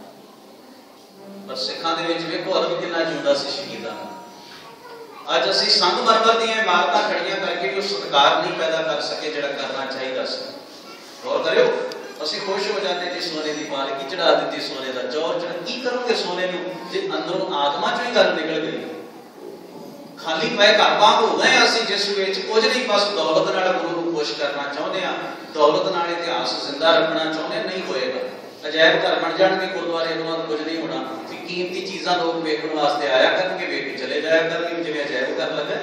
[SPEAKER 1] पर सिखां दे विच वेखो अदब किन्ना जिंदा सी शहीदां। अज असीं संगमरमर दीआं इमारतां खड़ियां करके भी सत्कार नहीं पैदा कर सके जिहड़ा करना चाहिदा सी। गौर करियो, असीं खुश हो जाते जी सोने की पालकी चढ़ा दी, सोने का चौर चढ़, की करोगे सोने नूं जे अंदरों आत्मा चों ही गल निकल गई। खाली पै घर वांग हो गए असीं जिस विच कुछ नहीं, बस दौलत नाल गुरु नूं खुश करना चाहुंदे आ, दौलत नाल इतिहास जिंदा रखना चाहुंदे, नहीं होएगा। अजायब घर बन जाणगे गुरुद्वारे, उन्हां कुछ नहीं होना, कीमती चीज़ां लोग वेखण वास्ते आया करनगे, वेख के चले जाया करनगे, जिवें अजायब घर लगा।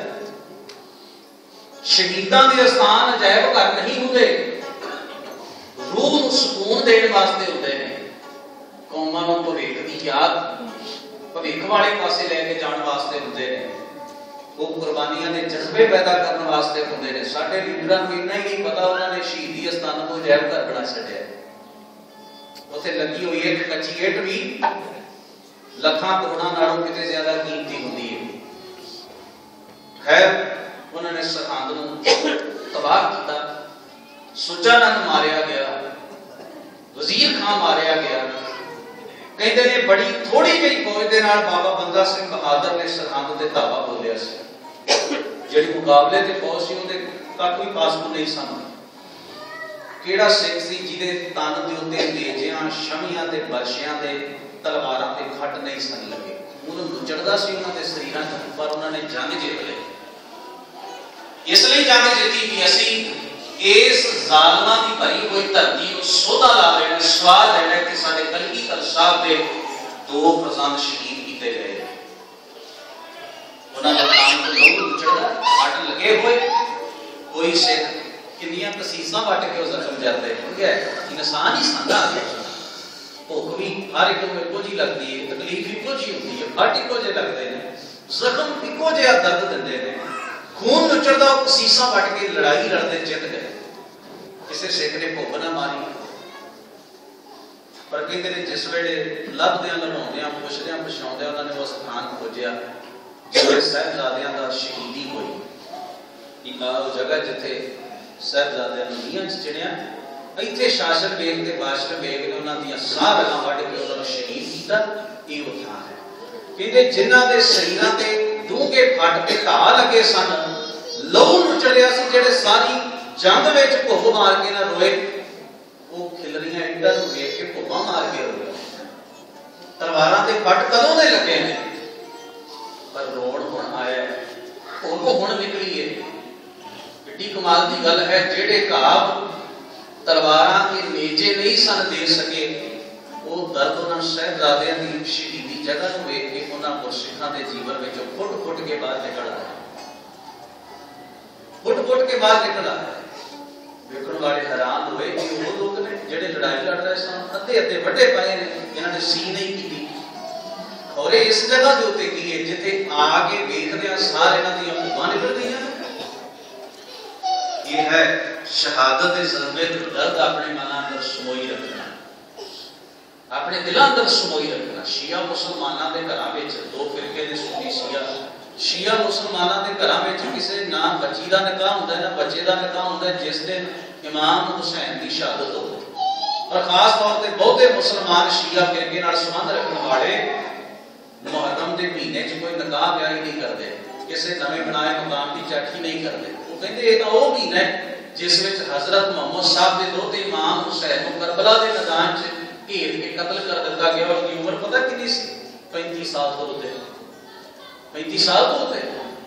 [SPEAKER 1] शहीदां दे स्थान अजायब घर नहीं हुंदे, रूह नूं सुकून देण वास्ते हुंदे ने, कौमां नूं भविख दी याद, भविख वाले पासे लैके जाण वास्ते हुंदे ने, वो कुर्बानियां दे जज्बे पैदा करने वास्ते हुंदे ने। साडे लीडरां नूं इन्ना ही नहीं पता, उन्होंने शहीदी स्थान को अजायब घर बना छड्डिया। उत्थे लगी हुई एक कच्ची इट भी लखां करोड़ां नालों किते ज्यादा कीमती हुंदी है। खैर उन्होंने सरहंद नूं तबाह किया, सुचा नंद मारिया गया, वजीर खां मारिया गया। कहते ने बड़ी थोड़ी जी फौज के नाल बाबा बंदा सिंह बहादुर ने सरहंद दे धावा बोलिया सी, जिहड़ी मुकाबले ते फौज सी उहदे तक कोई पासू नहीं सन। किहड़ा सिख सी जिहदे तन दे उत्ते नेजियां, शमियां ते बरशियां ते तलवारां ते खट नहीं सन लगे। उन्होंने लुचड़दा सी उन्हां दे शरीरां च, पर उन्होंने जंग जित लई। इसलिए जंग जीती कि असीं इस जालमां दी भरी हुई धरती नूं सोधा ला लेना, स्वाद लेना कि साडे कलगीधर साहब दे दो फरजंद शहीद कीते गए। उन्हां दे नाम तो लहू लुचड़दा, खट लगे हुए, कोई सिख किन्नियां तसीसां वट के जख्म जाते, क्योंकि इंसान ही सादा भुख भी हर एक नूं इक्को जी लगती है, तकलीफ इक्को जी होती है, फट इक्को जे लगते हैं, जख्म इक्को जिहा दर्द दिंदे ने, खून लुचड़दा, तसीसां वट के लड़ाई लड़ते जित गए। किसी सिख ने भुख ना मारी, पर कहते ने जिस वेले लभदियां लभाउंदियां पुछदियां पछाउंदियां उन्होंने वो स्थान खोजिया जिथे साहिबजादियां दा शहीदी होई। एक जगह जिथे साहिबजादियां नूं नीहां च चिणिया इत्थे शासन बेग ते बादशाह बेग ने उन्हां दी साह रगां वढ के उन्हां नूं शहीद कीता। इह वो थां है कहंदे जिन्हां दे शरीरां ते डूंघे फट ते घाह लगे सन, लहू नचड़िया सी, जिहड़े सारी जंग विच भुख मार के ना रोए, वो खिलरियां ईंटां नूं वेख के भुखा मार के रोए। तलवारां दे फट कदों दे लगे ने, पर रोण हुण आया, उदों हुण निकली है। किड्डी कमाल दी गल है, जिहड़े घाव तलवारां के नेजे नहीं सन दे सके, वो दर्द उन्हां साहिबजादियां दी शहीदी जगह नूं वेख के उन्हां गुरसिखां दे जीवन विचों फुट फुट के बाहर निकल आया, फुट फुट के बाहर निकल आया। वेखण वाले हैरान होए कि वो लोग ने जिहड़े लड़ाई लड़ रहे सन, अद्धे अद्धे वड्डे पाए ने, इन्हां ने सी नहीं कीती। और इस जगह के उत्ते की है जिथे आके वेखदे सारे इन्हां दी भुखां निकल गईयां। ये है शहादत दे ज़ज्बे ते दर्द अपने मन अंदर समोई रखना, अपने दिल अंदर समोई रखना। शिया मुसलमानां दे घरां विच दो फिरके दे सुन्नी शिया, शिया मुसलमानां दे घरां विच किसे ना बच्ची दा निकाह हुंदा है ना बच्चे दा निकाह हुंदा है जिस दिन इमाम हुसैन दी शहादत हो। और खास तौर ते बहुते मुसलमान शिया फिरके नाल संबंध रखण वाले मुहर्रम दे महीने च कोई निकाह ब्याह नहीं करते, किसी नवे बनाए मकाम की चाठी नहीं करते। वो कहते ये तो वो महीना है जिस विच हजरत मोहम्मद साहब के दोते इमाम हुसैन को करबला के मैदान च घेर के कत्ल कर दिता गया। और उनकी उम्र पता कितनी सी? पैंतीस साल तो होते, पैंतीस साल तो होते।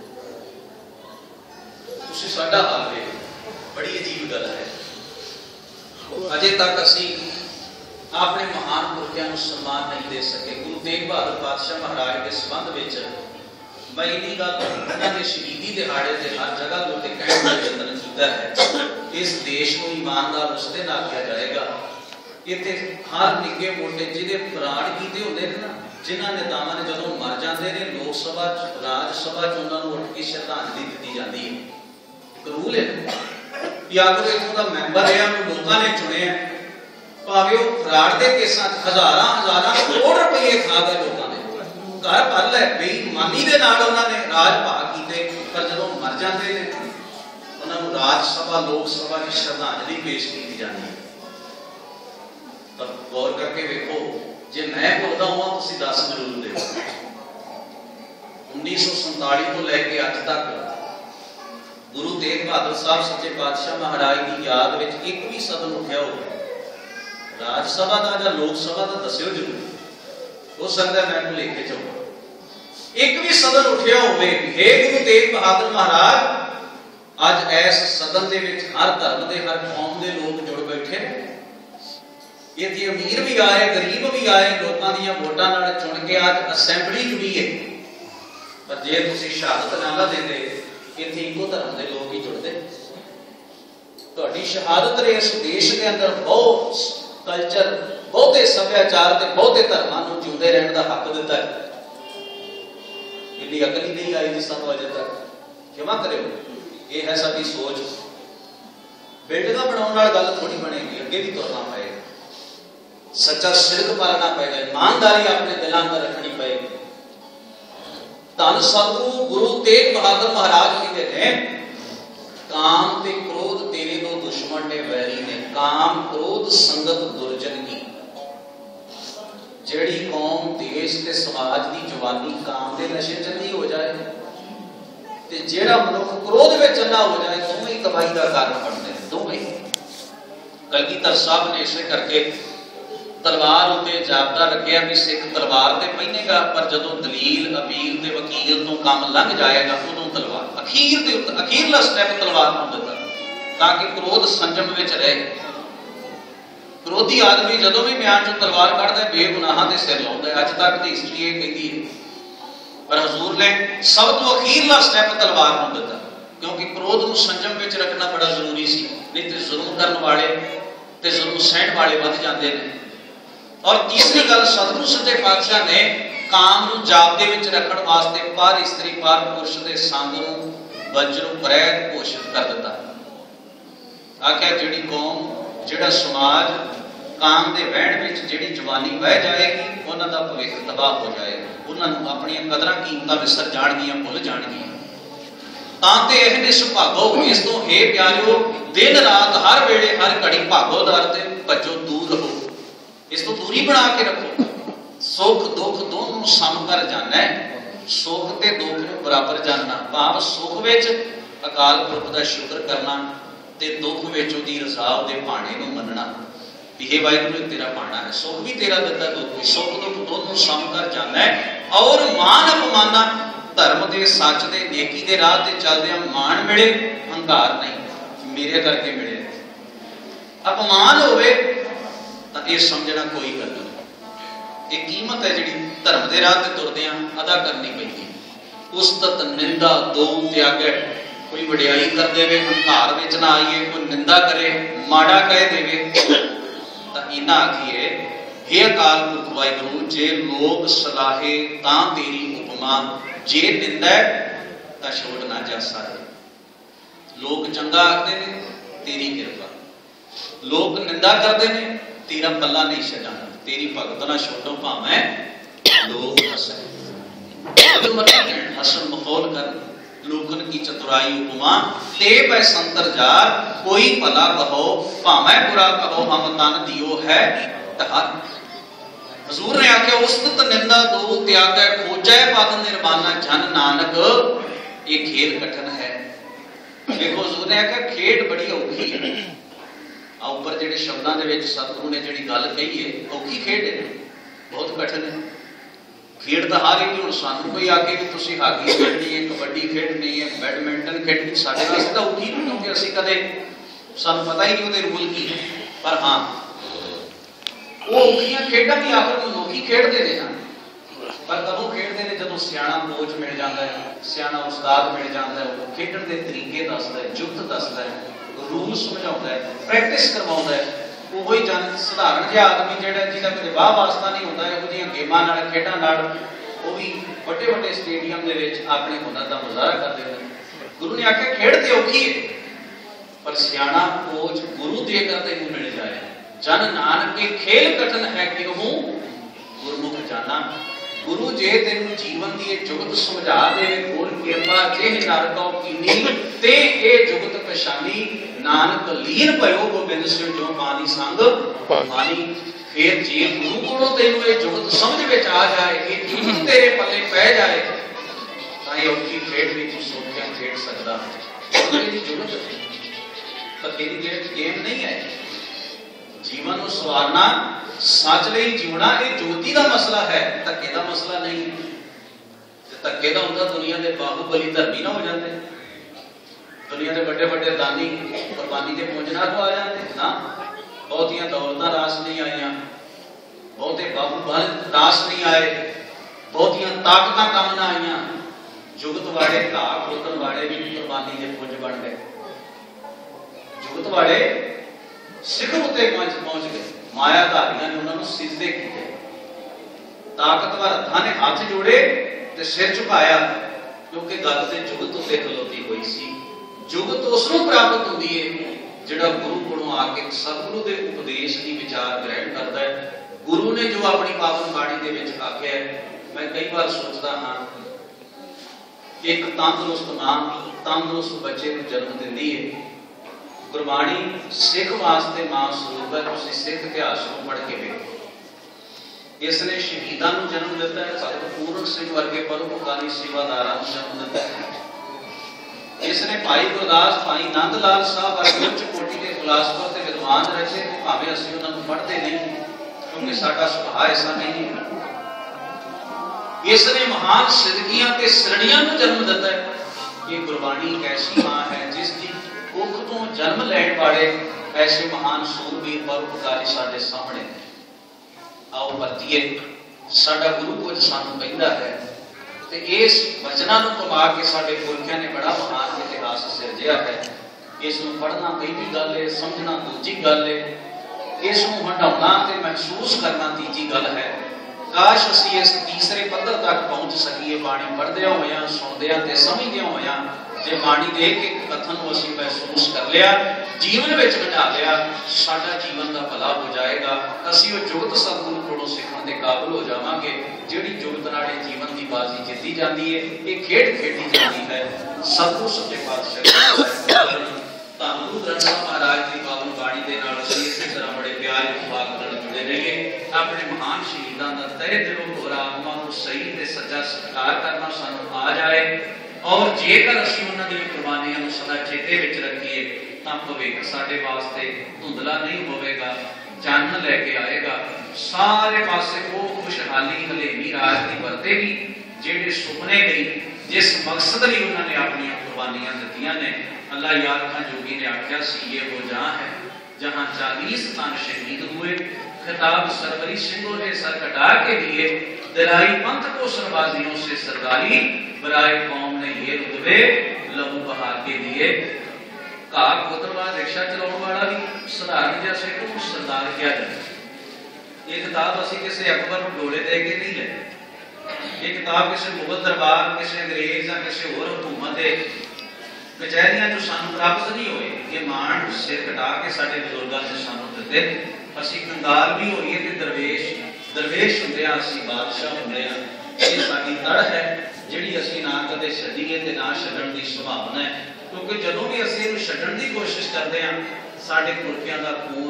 [SPEAKER 1] तुसीं साडा हाल देखो, बड़ी अजीब गल है। अजे तक असीं अपने महान पुरखियां नूं सम्मान नहीं दे सके। गुरु तेग बहादुर पातशाह महाराज के संबंध विच मैं इन्हीं गल उन्हां दे शहीदी दिहाड़े ते हर जगह दे उत्ते कहण दा यतन कीता है। इस देश नूं ईमानदार उस दिन आख्या जाएगा इत्थे हर निक्के मोटे जिहदे प्राण कीते हुंदे ने ना, जिन्हां नेतावां ने जदों मर जांदे ने लोक सभा च राज सभा च उन्हां नूं उठ के श्रद्धांजलि दित्ती जांदी है। इक रूल है कि अगर इत्थों दा मैंबर है उन्हें लोकां ने चुनिया, भावें वो फराड के केसां हजारां हजारां करोड़ रुपये खा गए लोगों ने, घर भर लै बेईमानी दे नाल उन्होंने राज भाग कीते, पर जदों मर जाते हैं उन्होंने राज सभा लोक सभा की श्रद्धांजलि पेश की जाती है। पर गौर करके वेखो, जे मैं बोलता हुआ तुसीं दस जरूर दे। उन्नीस सौ संताली तो लैके अज तक गुरु तेग बहादुर साहब सच्चे पातशाह महाराज की याद में एक भी सदन उठा हो राज सभा का या लोक सभा का दस्यो जरूर, हो सकता है मैं लेके जाऊंगा। एक भी सदन उठा हो हे गुरु तेग बहादुर महाराज, अज इस सदन के विच हर धर्म के हर कौम के लोग जुड़ बैठे, इत्थे अमीर भी आए गरीब भी आए, लोगों दी वोटां नाल चुन के अज असैंबली च भी है। पर जे तुसीं शहादत ना देंदे इत्थे इको धर्म के लोग ही जुड़ते। तुहाडी शहादत ने इस देश के अंदर बहुत कल्चर, बहुते सभ्याचार ते बहुते धर्मां नूं जिउंदे रहण दा हक दिता है। इन्नी अकल ही नहीं आई जिस सानूं अजे तक, क्षमा करियो, ये है साडी सोच। बिल्डिंगां बनाउण नाल गल थोड़ी बनेगी, अगे भी तुरना पएगा, सच्चा सिरक पालना पएगा, ईमानदारी अपने दिलां अंदर रखनी पएगी। धन सतगुरु गुरु तेग बहादुर महाराज कहते हैं, काम ते क्रोध तेरे दो दुश्मन ने वैरी ने, काम क्रोध संगत दुर्जन की। जेड़ी कौम देश ते समाज की जवानी काम के नशे च नहीं हो जाए ते जेड़ा मनुख क्रोध में चन्ना हो जाए, दोवें ही तबाही का कारण बनते हैं। दोवें कलगीधर साहब ने इसे करके तलवार उत्ते जाबता रखिया कि सिख तलवार ते पहनेगा, पर जदों दलील अपील ते वकील तो काम लंघ जाएगा उदों तलवार अखीर दे उत्ते अखीरला स्टैप तलवार नूं दिता, ताकि क्रोध संजम विच रहे। क्रोधी आदमी जदों भी म्यान चों तलवार कढदा है बेगुनाहां दे सिर लाउंदा है। अज तक दी हिस्ट्री ये कहती है, पर हजूर ने सब तो अखीरला स्टैप तलवार नूं दिता, क्योंकि क्रोध नूं संजम विच रखना बड़ा जरूरी सी, नहीं ते जुल्म करन वाले ते जुल्म सहण वाले वध जांदे ने। और तीसरी गल, सतगुरु सच्चे पातशाह ने काम नूं जापदे विच रखण वास्ते पर इस्त्री पर पुरुष दे संग नूं वज्र प्रैत घोषित कर दिता। आख्या जिहड़ी कौम जिहड़ा समाज काम दे वहण विच जिहड़ी जवानी बह जाएगी, उन्हां दा भविख तबाह हो जाएगा, उन्हां नूं अपणियां कदरां कीमतां विसर जाणगीआं, भुल जाणगीआं। ਤਾਂ ਤੇ ਇਹ ਨਿਸ ਭਾਗੋ। ਇਸ ਤੋਂ हे ਪਿਆਰਿਓ दिन रात हर वेले हर घड़ी भागो दर ते भजो दूर रहो। इस तो दूरी बना के रखो। सुख दुख दोनों सम कर जाना है। सुख ते दुख नूं बराबर जानना, भाव सुख विच अकाल पुरख दा शुक्र करना ते दुख विच उहदी रज़ा उहदे भाणे नूं मनना भी हे वाहिगुरू तेरा भाणा है। सुख भी तेरा दिता, दुख भी। सुख दुख दोनों सम कर जाना है। और मान अपमाना धर्म दे सच दे नेकी दे राह ते चलदे मान मिले हंकार नहीं मेरे करके मिले। अपमान होवे तां इह समझना कोई गल नहीं। ये कीमत है जिहड़ी धर्म दे राह ते तुरदियां अदा करनी पैंदी। उस्तत निंदा दो त्यागे। कोई वडियाई कर देवे हंकार विच ना आईए, कोई निंदा करे माड़ा कह देवे तां इन्हां आखीए हे अकाल पुरख वाहिगुरू जे लोग सलाहे तां तेरी उपमा, जे निंदा तां छोड़ ना जासा है। लोग चंगा आखते ने तेरी कृपा, लोग निंदा करते ने तेरा पल्ला नहीं छड्डांगा। तेरी भगत ना छोड़ो भावें लोग हसन हसन मखौल कर। लोकन की चतुराई उपमा ते पै संतर जार। कोई भला कहो भावें बुरा कहो हम तन दियो है तहार। हजूर ने आख्या उस्तत निंदा दो त्यागै खोजै पद निर्माना। जन नानक ये खेल कठिन है। देखो हजूर ने आख्या खेड बड़ी औखी है। आ उपर जिहड़े शब्दां दे विच सतगुरु ने जिहड़ी गल कही है औखी खेड है, बहुत कठिन है। खेड तां हर एक हुण सानूं कोई आके कि तुसीं हाकी खेडनी है, कबड्डी खेडनी है, बैडमिंटन खेडनी, साडे वास्ते तां औखी नहीं, क्योंकि असीं कदे सानूं पता ही नहीं उहदे रूल की है। पर हाँ वो औखियां खेडां भी आखर मनुखी खेडदे ने ना। पर कदों खेडदे ने जदों सियाणा कोच मिल जाता है, सियाणा उस्ताद मिल जाता है, वो खेडण दे तरीके दसदा है, जुगत दसदा है, रूल समझाउंदा है, प्रैक्टिस करवाउंदा है। ਉਹੀ ਜਨ ਸਧਾਰਨ ਜਿਹਾ आदमी ਜਿਹੜਾ ਜਿਹਦਾ ਕੋਈ ਵਾਹ ਵਾਸਤਾ ਨਹੀਂ ਹੁੰਦਾ ਇਹੋ ਜਿਹੀਆਂ ਗੇਮਾਂ ਨਾਲ ਖੇਡਾਂ ਨਾਲ ਉਹ ਵੀ ਵੱਡੇ ਵੱਡੇ ਸਟੇਡੀਅਮ ਦੇ ਵਿੱਚ ਆਪਣੇ ਹੁਨਰ ਦਾ ਮੁਜ਼ਾਹਰਾ ਕਰਦੇ ਨੇ। ਗੁਰੂ ਨੇ ਆਖਿਆ ਖੇਡ ਤੇ ਔਖੀ ਹੈ ਪਰ ਸਿਆਣਾ ਕੋਚ ਗੁਰੂ ਦੇ ਕਰ ਤੈਨੂੰ ਮਿਲ ਜਾਏ। ਜਨ ਨਾਨਕ ਕੇ ਖੇਲ ਕਠਨ ਹੈ ਕਿ ਉਹ ਗੁਰਮੁਖ ਜਾਣਾ। गुरु जे तेन जीवन की जुगत समझा दे गुर कृपा जे नर कौ कीनी ते ए जुगत पछानी। नानक लीन भयो गोबिंद सिंह जो पानी संग पानी। फिर जे गुरु कोलों तेनू ए जुगत समझ विच आ जाए, ए जुगत तेरे पल्ले पै जाए तां ए औखी खेड भी तू सोच खेड सकदा। तेरी जुगत तां तेरी गेम नहीं है। जीवन को सवारना सच नहीं जीवना ये ज्योति का मसला है, धक्के का मसला नहीं। धक्के का होंदा दुनिया के बाहुबली धर्मी ना हो जाते, दुनिया के बड़े बड़े दानी कुर्बानी के पुंजना तो आ जाते ना। बहुतियां दौलतां रास नहीं आईयां, बहुते बाहुबल रास नहीं आए, बहुतियां ताकतां कम ना आईयां। जुगत वाले घा खोतन वाले भी कुर्बानी के पुंज बन गए। जुगत वाले सिखर उत्ते पहुंच गए, मायाधारियां ने उन्होंने सिजदे किए। ताकतवर हत्थां ने हाथ जोड़े ते सिर झुकाया क्योंकि गल ते जुगत उत्ते खलोती हुई सी। जुगत उसनूं प्राप्त होंदी है जिहड़ा गुरु कोलों आके सतगुरु दे उपदेश की विचार ग्रहण करता है। गुरु ने जो अपनी पावन बाणी दे विच आख्या है, मैं कई बार सोचदा हां एक तंदुरुस्त मां तंदुरुस्त बच्चे नूं जन्म दिंदी है। गुरबाणी सिख वास्ते मां स्वरूप है। तुसीं सिख इतिहास को पढ़ के देखो। इसने शहीदां नूं जन्म दिता है, भगत पूरन सिंह वर्गे परोपकारी सेवादारां नूं जन्म दिता है। इसने भाई गुरदास भाई नंद लाल साहब वर्गे उच्च कोटि के फिलासफर ते विद्वान रचे, भावें असीं उन्हां नूं पढ़दे नहीं क्योंकि साडा सुभाਅ ऐसा नहीं है। इसने महान सिद्धियां ते श्रेणियां नूं जन्म दिता है। ये गुरबाणी एक ऐसी मां है जिसकी कुख तो जन्म लैण वाले ऐसे महान सूरबीर परोपकारी साडे सामने। आओ वरतीए साडा गुरु कुछ सानूं कहंदा है ते इस वचनां नूं कमा के साडे पुरखियां ने बड़ा महान इतिहास सिरजिया है। इस नूं पढ़ना पहली गल है, समझना दूजी गल है, इस नूं हंडाउणा ते महसूस करना तीजी गल है। काश असीं इस तीसरे पद्धर तक पहुंच सकीए, बाणी पढ़दे होइआं सुणदे ते समझदे होइआं जे बाणी दे के कथन को असीं महसूस कर लिया, जीवन विच बना लिया, साडा जीवन का भला हो जाएगा। असीं वो जुगत सतगुरु कोलों सीखण दे काबिल हो जावांगे। जिहड़ी जुगत नाले जीवन की बाजी जित्ती जाती है, ये खेड खेडी जाती है। सतगुरु सच्चे पातशाह धन गुरु ग्रंथ साहिब महाराज की पावन बाणी दे नाल असीं इसे तरह बड़े प्यार विभाग नाल जुड़े रहिए। अपने महान शहीदां दा तहे दिलों और आत्मा को सही ते सच्चा सत्कार करना सानू आ जाए, और जेकर असीं उन्हां दी कुर्बानियां नूं सदा चेते विच रखीए तां भविख साडे वास्ते धुंधला नहीं होवेगा, चानन लैके आएगा। सारे पासे वो खुशहाली हलेमी राज की वरतेगी जिहड़े सुपने गई जिस मकसद लई उन्होंने अपनी कुर्बानियां दित्तियां ने। अल्लाह याद खां जोगी ने आख्या सी ये वो जहां है जहां चालीस तन शहीद हुए, खिताब सरवरी सिंहों ने सर कटा के दिए, दिलाई पंथ को सरबाजियों से सरदारी, बराए कौम ने ये रुतबे लहू बहा के दिए। घा कोतरवाल रिक्शा चलाने वाला भी साधारण जिहा सिख नूं सरदार किया जाए। ये किताब असीं किसी अकबर नूं डोले दे के नहीं ले, ये किताब किसी मुगल दरबार, किसी अंग्रेज या किसी होर हुकूमत के कचहरियां जो सानू प्राप्त नहीं होए। ये मान सिर कटा के साडे बुजुर्गां ने सानू दिते। असीं कंगाल भी होईए ते दरवेश दरवेश हुंदिआं असीं बादशाह हुंदे आ। ये साडी तड़ है जिहड़ी असीं ना कदे छड्डीए ते ना छड्डण दी संभावना है, क्योंकि जदों भी असीं इहनूं छड्डण दी कोशिश करदे आ साडे पुरखिआं दा खून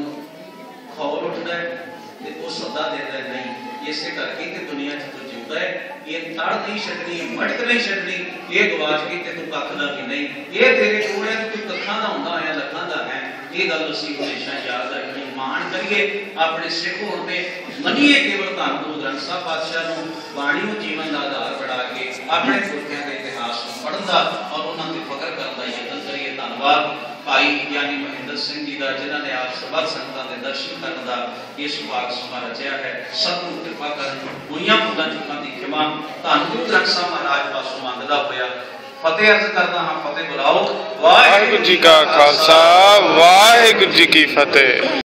[SPEAKER 1] खौल उठदा है ते वो सदा देंदा नहीं। इसे करके कि दुनिया च तू जिंदा है, ये तड़ नहीं छड्डनी, मटक नहीं छड्डनी, ये गवाच के ते तू कख दा भी नहीं, ये तेरे कोल है तू कखां दा हुंदा है लखां दा है। ये गल असीं हमेशा याद रखनी, मान करिए अपने सिख होण ते, मनीए केवल धन गुरु ग्रंथ साहिब पातशाह नूं बाणी नूं जीवन का आधार बना के अपने पुरखिआं दे इतिहास नूं पढ़न दा और उन्हां ते फकर करन दा यतन करिए। धन्नवाद भाई ज्ञानी महेंद्र सिंह जी का, जिन्होंने आप सब संगतां दे दर्शन करन दा ये सुभाग समा रचिया है। सतगुरु कृपा करन, होईआं भुलां चुकां दी खिमा धन गुरु ग्रंथ साहिब महाराज पासों मंगदा होया फतेह अर्ज करदा हां। फतेह बुलाओ। वाहिगुरू जी का खालसा, वाहिगुरू जी की फतेह।